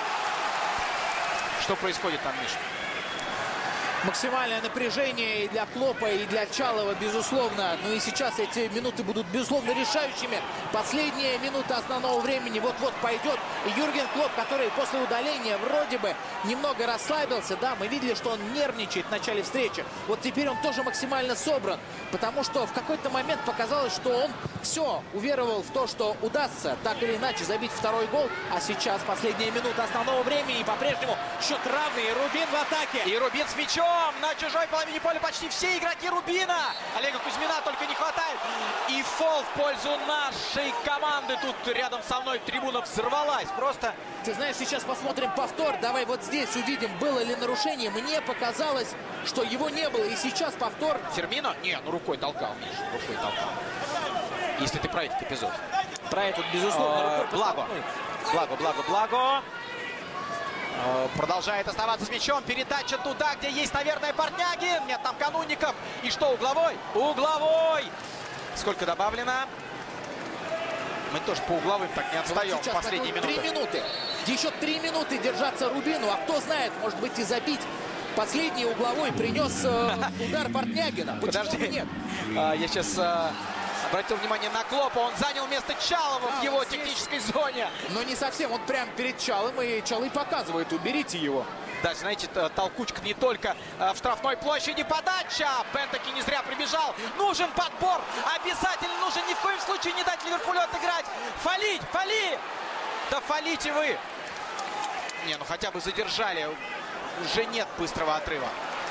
Что происходит там, Миша? Максимальное напряжение и для Клопа, и для Чалова, безусловно. Ну и сейчас эти минуты будут, безусловно, решающими. Последняя минута основного времени вот-вот пойдет. И Юрген Клоп, который после удаления вроде бы немного расслабился. Да, мы видели, что он нервничает в начале встречи. Вот теперь он тоже максимально собран. Потому что в какой-то момент показалось, что он все уверовал в то, что удастся так или иначе забить второй гол. А сейчас последняя минута основного времени. И по-прежнему счет равный. И Рубин в атаке. И Рубин с мячом. На чужой половине поля почти все игроки Рубина. Олега Кузьмина только не хватает. И фол в пользу нашей команды. Тут рядом со мной трибуна взорвалась. Просто... Ты знаешь, сейчас посмотрим повтор. Давай вот здесь увидим, было ли нарушение. Мне показалось, что его не было. И сейчас повтор. Фермино? Не, ну рукой толкал, Миша. Рукой толкал. Если ты про этот эпизод. Про этот, безусловно. Благо. Продолжает оставаться с мячом. Передача туда, где есть, наверное, Портнягин. Нет, там Канунников. И что, угловой? Угловой! Сколько добавлено? Мы тоже по угловым так не отстаем в последние минуты. 3 минуты. Еще 3 минуты держаться Рубину. А кто знает, может быть и забить. Последний угловой принес удар Портнягина. Подожди, нет? Я сейчас обратил внимание на Клопа. Он занял место Чалова в его технической зоне. Но не совсем. Он прям перед Чалом. И Чалы показывает, уберите его. Да, знаете, толкучка не только в штрафной площади. Подача! Бентаки не зря прибежал. Нужен подбор. Обязательно нужен. Ни в коем случае не дать Ливерпулю отыграть. Фалить! Фали! Да фалите вы! Не, ну хотя бы задержали. Уже нет быстрого отрыва.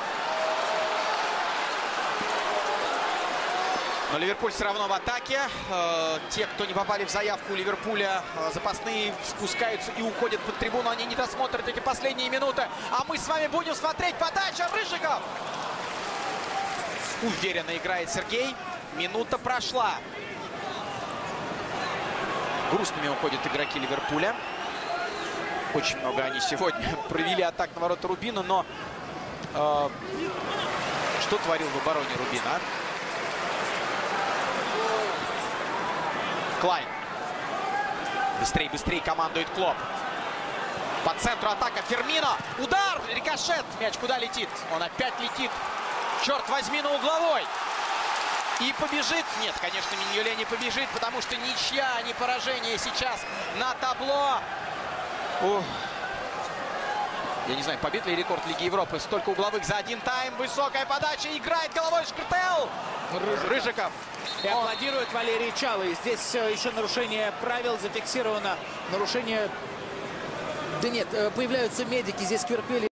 Но Ливерпуль все равно в атаке. Те, кто не попали в заявку у Ливерпуля, запасные спускаются и уходят под трибуну. Они не досмотрят эти последние минуты. А мы с вами будем смотреть. Подача Рыжиков. Уверенно играет Сергей. Минута прошла. Грустными уходят игроки Ливерпуля. Очень много они сегодня провели атак на ворота Рубина. Но что творил в обороне Рубина? Клайн. Быстрее, быстрее командует Клоп. По центру атака Фермино. Удар, рикошет. Мяч куда летит? Он опять летит. Черт возьми, на угловой. И побежит. Нет, конечно, Миньоле не побежит, потому что ничья, а не поражение сейчас на табло. Ух. Я не знаю, побед ли рекорд Лиги Европы. Столько угловых за один тайм. Высокая подача. Играет головой Шкртел. Рыжиков. И аплодирует Валерий Чалы. Здесь еще нарушение правил зафиксировано. Нарушение... Да нет, появляются медики. Здесь Кверквели.